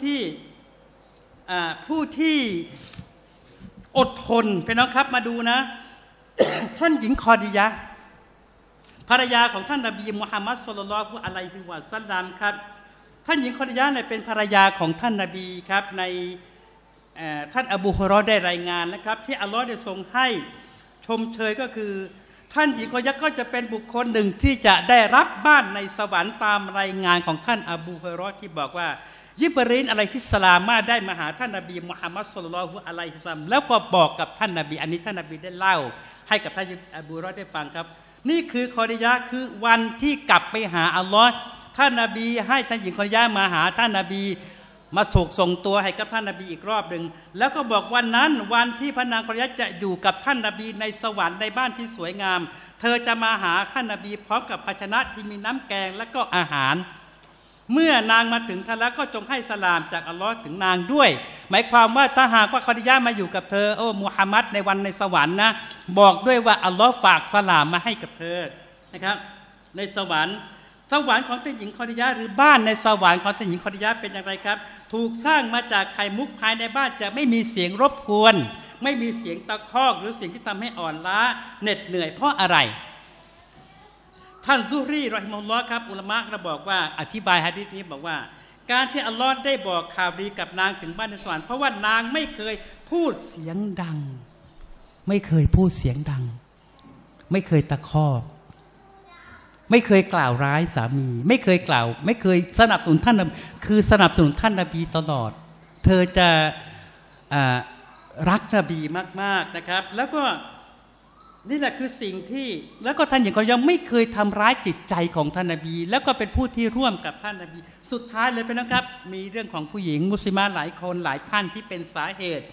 ที่อดทนเป็นน้องครับมาดูนะ ท่านหญิงคอดียะห์ภรรยาของท่านนบีมุฮัมมัดศ็อลลัลลอฮุอะลัยฮิวะซัลลัมครับท่านหญิงคอดียะห์เนี่ยเป็นภรรยาของท่านนบีครับในท่านอบูฮุรอเราะห์ได้รายงานนะครับที่อัลลอฮ์ได้ทรงให้ชมเชยก็คือท่านหญิงคอดียะห์ก็จะเป็นบุคคลหนึ่งที่จะได้รับบ้านในสวรรค์ตามรายงานของท่านอบูฮุรอเราะห์ที่บอกว่ายิบรีลอะลัยฮิสสลามมาได้มาหาท่านนบีมุฮัมมัดศ็อลลัลลอฮุอะลัยฮิวะซัลลัมแล้วก็บอกกับท่านนบีอันนี้ท่านนบีได้เล่าให้กับท่านอบูฮุรอเราะห์ได้ฟังครับนี่คือคอดียะห์คือวันที่กลับไปหาอัลลอฮ์ท่านนบีให้ท่านหญิงคอดียะห์มาหาท่านนบีมาส่งตัวให้กับท่านนบีอีกรอบหนึ่งแล้วก็บอกวันนั้นวันที่พระนางคอดียะห์จะอยู่กับท่านนบีในสวรรค์ในบ้านที่สวยงามเธอจะมาหาท่านนบีพร้อมกับภาชนะที่มีน้ำแกงและก็อาหารเมื่อนางมาถึงท่านแล้วก็จงให้สลามจากอัลลอฮ์ถึงนางด้วยหมายความว่าถ้าหากว่าคอดียะห์มาอยู่กับเธอโอ้มุฮัมมัดในวันในสวรรค์นะบอกด้วยว่าอัลลอฮ์ฝากสลามมาให้กับเธอนะครับในสวรรค์ของท่านหญิงคอดียะห์หรือบ้านในสวรรค์ของท่านหญิงคอดียะห์เป็นอย่างไรครับถูกสร้างมาจากไข่มุกภายในบ้านจะไม่มีเสียงรบกวนไม่มีเสียงตะคอกหรือเสียงที่ทำให้อ่อนล้าเหน็ดเหนื่อยเพราะอะไรท่านซุฮรีรอฮิมะฮุลลอฮ์ครับอุลามะเราบอกว่าอธิบายหะดีษนี้บอกว่าการที่อัลลอฮ์ได้บอกข่าวดีกับนางถึงบ้านในสวรรค์เพราะว่านางไม่เคยพูดเสียงดังไม่เคยพูดเสียงดังไม่เคยตะคอกไม่เคยกล่าวร้ายสามีไม่เคยสนับสนุนท่านคือสนับสนุนท่านนบีตลอดเธอจะรักนบีมากๆนะครับแล้วก็นี่แหละคือสิ่งที่แล้วก็ท่านอย่างเขายังไม่เคยทำร้ายจิตใจของท่านนบีแล้วก็เป็นผู้ที่ร่วมกับท่านนบีสุดท้ายเลยเป็นนะครับมีเรื่องของผู้หญิงมุสลิมะหลายคนหลายท่านที่เป็นสาเหตุ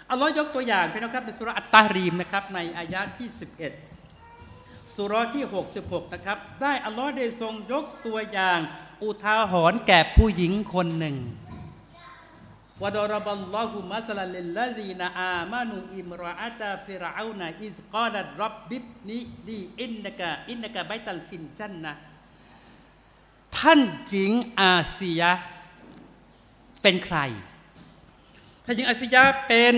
อัลลอฮ์ยกตัวอย่างพี่น้องครับในสุเราะห์อัตตารีมนะครับในอายะห์ที่11สุเราะห์ที่66นะครับได้อัลลอฮ์ได้ทรงยกตัวอย่างอุทาหรณ์แก่ผู้หญิงคนหนึ่งวะดอรบัลลอฮุมัสลัลลิลลซีนาอามานูอิมรออะตาฟิรเอานะอิซกอลัตร็อบบิบนิลีอินนะกะไบตัลฟินจันนะท่านหญิงอาซียะเป็นใครท่านหญิงอาซียะเป็น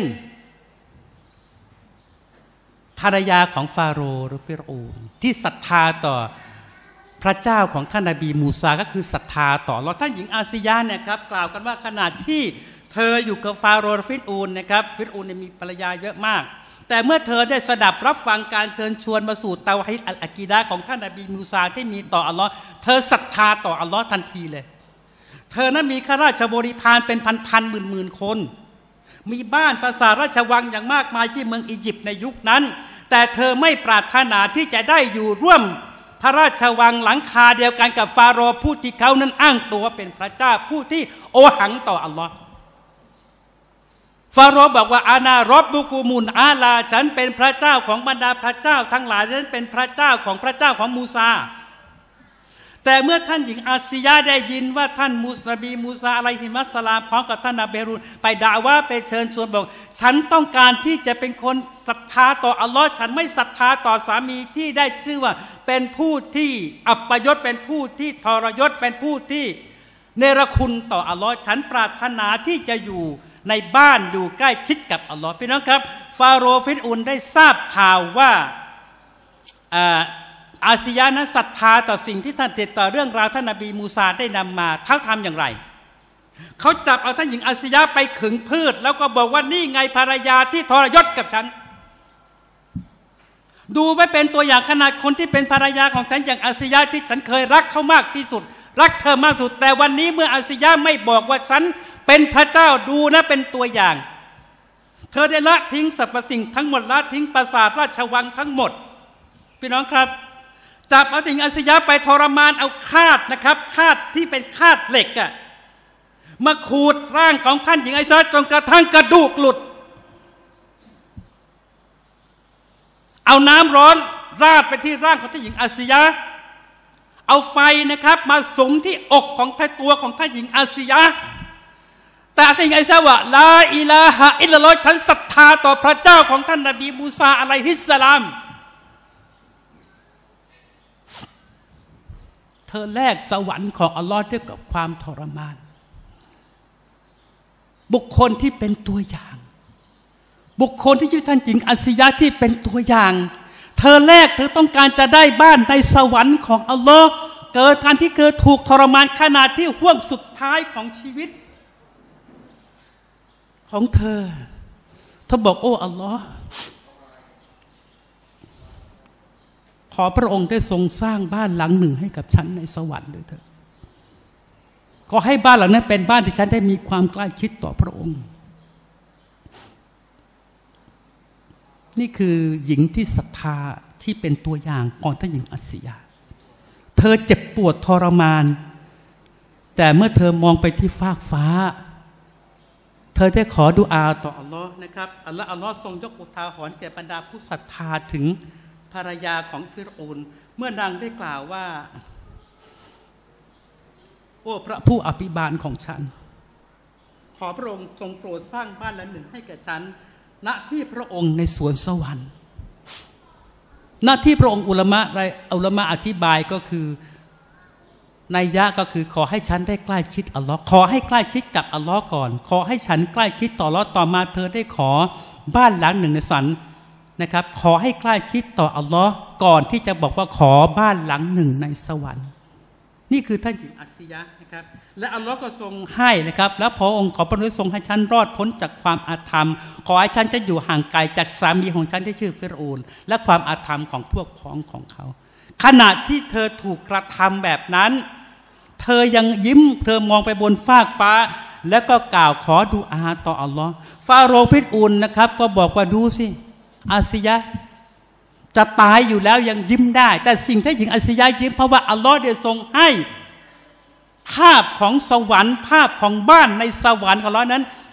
ภรรยาของฟาโรห์หรือฟิรเอาน์ที่ศรัทธาต่อพระเจ้าของท่านนบีมูซาก็คือศรัทธาต่ออัลเลาะห์ท่านหญิงอาซียะเนี่ยครับกล่าวกันว่าขณะที่เธออยู่กับฟาโรห์ฟิรเอาน์นะครับฟิรเอาน์เนี่ยมีภรรยาเยอะมากแต่เมื่อเธอได้สดับรับฟังการเชิญชวนมาสู่เตาฮีดอัลอากีดะห์ของท่านนบีมูซาที่มีต่ออัลเลาะห์เธอศรัทธาต่ออัลเลาะห์ทันทีเลยเธอนั้นมีข้าราชบริพารเป็นพันๆหมื่นๆคนมีบ้านปราสาทราชวังอย่างมากมายที่เมืองอียิปต์ในยุคนั้นแต่เธอไม่ปรารถนาที่จะได้อยู่ร่วมพระราชวังหลังคาเดียวกันกับฟาโรห์ผู้ที่เขานั้นอ้างตัวเป็นพระเจ้าผู้ที่โอหังต่ออัลลอฮ์ฟาโรห์บอกว่าอานารอบบุกูมุนอาลาฉันเป็นพระเจ้าของบรรดาพระเจ้าทั้งหลายฉันเป็นพระเจ้าของพระเจ้าของมูซาแต่เมื่อท่านหญิงอาซียะได้ยินว่าท่านมูซาอะลัยฮิมัสสลามพร้อมกับท่านนบีฮารูนไปด่าว่าไปเชิญชวนบอกฉันต้องการที่จะเป็นคนศรัทธาต่ออัลลอฮ์ฉันไม่ศรัทธาต่อสามีที่ได้ชื่อว่าเป็นผู้ที่อัปยศเป็นผู้ที่ทรยศเป็นผู้ที่เนรคุณต่ออัลลอฮ์ฉันปรารถนาที่จะอยู่ในบ้านอยู่ใกล้ชิดกับอัลลอฮ์พี่น้องครับฟาโรห์ฟิรเอาน์ได้ทราบข่าวว่าอาซียะนั้นศรัทธาต่อสิ่งที่ท่านติดต่อเรื่องราวท่านนบีมูซาได้นำมาเขาทำอย่างไรเขาจับเอาท่านหญิงอาซียะไปขึงพืชแล้วก็บอกว่านี่ไงภรรยาที่ทรยศกับฉันดูไว้เป็นตัวอย่างขนาดคนที่เป็นภรรยาของฉันอย่างอาซียะที่ฉันเคยรักเขามากที่สุดรักเธอมากที่สุดแต่วันนี้เมื่ออาซียะไม่บอกว่าฉันเป็นพระเจ้าดูนะเป็นตัวอย่างเธอได้ละทิ้งสรรพสิ่งทั้งหมดละทิ้งปราสาทราชวังทั้งหมดพี่น้องครับจับเอาถึงอาซียะไปทรมานเอาคาดนะครับคาดที่เป็นคาดเหล็กอะมาขูดร่างของท่านหญิงอาซียะจนกระทั่งกระดูกหลุดเอาน้ำร้อนราดไปที่ร่างของท่านหญิงอาซียะเอาไฟนะครับมาสุมที่อกของตัวของท่านหญิงอาซียะแต่ท่านหญิงอาซียะว่าลาอิลาฮะอิลลัลลอฮ์ฉันศรัทธาต่อพระเจ้าของท่านนบีมูซาอะลัยฮิสสลามเธอแลกสวรรค์ของอัลลอฮ์ด้วยกับความทรมานบุคคลที่เป็นตัวอย่างบุคคลที่ชื่อท่านหญิงอาซียะที่เป็นตัวอย่างเธอต้องการจะได้บ้านในสวรรค์ของอัลลอฮ์เกิดการที่เกิดถูกทรมานขนาดที่ห่วงสุดท้ายของชีวิตของเธอบอกโอ้อัลลอฮ์ขอพระองค์ได้ทรงสร้างบ้านหลังหนึ่งให้กับฉันในสวรรค์ด้วยเถิดขอให้บ้านหลังนั้นเป็นบ้านที่ฉันได้มีความใกล้ชิดต่อพระองค์นี่คือหญิงที่ศรัทธาที่เป็นตัวอย่างของท่านหญิงอาซียะเธอเจ็บปวดทรมานแต่เมื่อเธอมองไปที่ฟากฟ้าเธอได้ขอดุอาต่ออัลลอฮ์นะครับอัลลอฮ์ทรงยกอุทาหรณ์แก่บรรดาผู้ศรัทธาถึงภรรยาของฟิรเอาน์เมื่อนางได้กล่าวว่าโอ้พระผู้อภิบาลของฉันขอพระองค์ทรงโปรดสร้างบ้านหลังหนึ่งให้แก่ฉันณที่พระองค์ในสวนสวรรค์ณที่พระองค์อุลามะอธิบายก็คือนัยยะก็คือขอให้ฉันได้ใกล้ชิดอัลลอฮ์ขอให้ใกล้ชิดกับอัลลอฮ์ก่อนขอให้ฉันใกล้ชิดต่ออัลลอฮ์ต่อมาเธอได้ขอบ้านหลังหนึ่งในสวรรค์นะครับขอให้ใกล้ชิดต่ออัลลอฮ์ก่อนที่จะบอกว่าขอบ้านหลังหนึ่งในสวรรค์นี่คือท่านหญิงอาซียะนะครับและอัลลอฮ์ก็ทรงให้นะครับแล้วพระองค์ขอพระองค์ทรงให้ฉันรอดพ้นจากความอาธรรมขอให้ฉันจะอยู่ห่างไกลจากสามีของฉันที่ชื่อฟิรเอาน์และความอาธรรมของพวกพ้องของเขาขณะที่เธอถูกกระทำแบบนั้นเธอยังยิ้มเธอมองไปบนฟากฟ้าแล้วก็กล่าวขอดุอาต่ออัลลอฮ์ฟาโรห์ฟิรเอาน์นะครับก็บอกว่าดูสิอาซียะจะตายอยู่แล้วยังยิ้มได้แต่สิ่งที่หญิงอาซียะยิ้มเพราะว่าอัลลอฮ์ได้ทรงให้ภาพของสวรรค์ภาพของบ้านในสวรรค์ของเรานั้น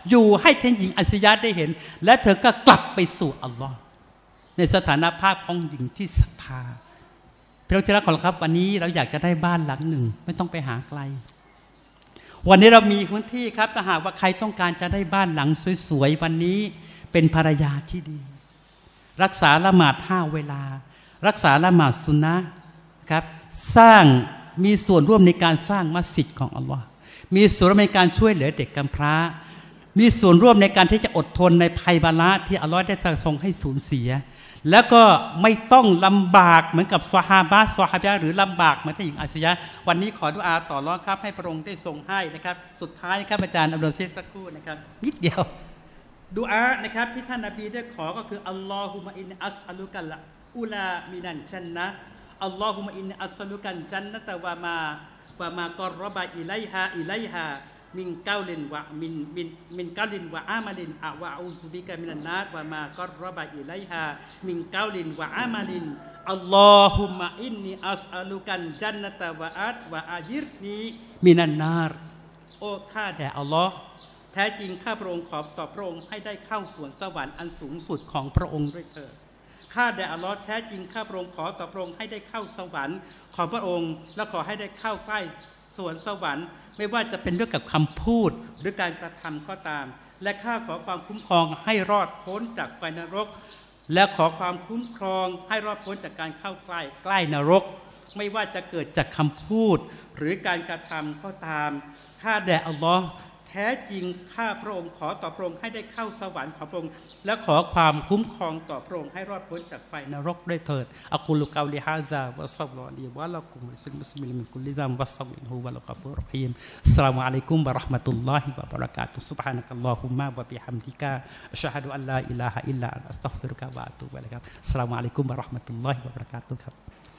อยู่ให้ท่านหญิงอัสยาได้เห็นและเธอก็กลับไปสู่อัลลอฮ์ในสถานภาพของหญิงที่ศรัทธาพี่น้องที่รักของเราครับวันนี้เราอยากจะได้บ้านหลังหนึ่งไม่ต้องไปหาไกลวันนี้เรามีพื้นที่ครับถ้าหากว่าใครต้องการจะได้บ้านหลังสวยๆวันนี้เป็นภรรยาที่ดีรักษาละหมาด5 เวลารักษาละหมาดซุนนะห์ครับสร้างมีส่วนร่วมในการสร้างมัสยิดของอัลลอฮ์มีส่วนร่วมในการช่วยเหลือเด็กกำพร้ามีส่วนร่วมในการที่จะอดทนในภัยบาละที่อัลลอฮ์ได้ทรงให้สูญเสียแล้วก็ไม่ต้องลำบากเหมือนกับซอฮาบะห์หรือลำบากเหมือนท่านหญิงอาซิยะห์วันนี้ขอดุอาต่อรอครับให้พระองค์ได้ทรงให้นะครับสุดท้ายครับอาจารย์อับดุลซีสักครู่นะครับนิดเดียวดุอานะครับที่ท่านนบีได้ขอก็คืออัลลอฮุมะอินอัสอัลุกัลอุลามินันจันนะอัลลอฮุมะอินอัสลุกันจันนะตะวามากอรบะอิไลฮามินกาลินวะมินกาลินวะอามัลินอะวะอูซุบิกะมินันนาตวะมากอรบะอิไลฮามินกาลินวะอามัลินอัลลอฮุมะอินนีอัสอัลุกันจันนะตะวะอายิรนีมินันนารโอ้ข้าแด่อัลลอฮ์แท้จริงข้าพระองค์ขอต่อพระองค์ให้ได้เข้าสวนสวรรค์อันสูงสุดของพระองค์ด้วยเถิดข้าแด่อัลลอฮ์แท้จริงข้าพระองค์ขอต่อพระองค์ให้ได้เข้าสวรรค์ของพระองค์และขอให้ได้เข้าใกล้สวนสวรรค์ไม่ว่าจะเป็นเรื่องกับคำพูดหรือการกระทำก็ตามและข้าขอความคุ้มครองให้รอดพ้นจากไฟนรกและขอความคุ้มครองให้รอดพ้นจากการเข้าใกล้นรกไม่ว่าจะเกิดจากคำพูดหรือการกระทำก็ตามข้าแด่อัลลอฮ์แท้จริงข้าพระองค์ขอต่อพระองค์ให้ได้เข้าสวรรค์ของพระองค์และขอความคุ้มครองต่อพระองค์ให้รอดพ้นจากไฟนรกด้วยเถิดอักูลุกาลิฮาซาวะซัลลัลลิวะละกุมซิมุสลิมินกุลิซัมวัสซับินฮูวะลกัฟูรฮีมอัสสลามุอะลัยกุมวะเราะห์มะตุลลอฮิวะบะเราะกาตุฮ์ซุบฮานะกัลลอฮุมมะวะบิฮัมดิกะอัชฮะดุอัลลาอิลาฮะอิลลัลลอฮ์อัสตัฆฟิรุกะวะอะตูบุอิลัยครับอัสสลามุอะลัยกุมวะเราะห์มะตุลลอฮิวะบะเราะกาตุฮ์ครับ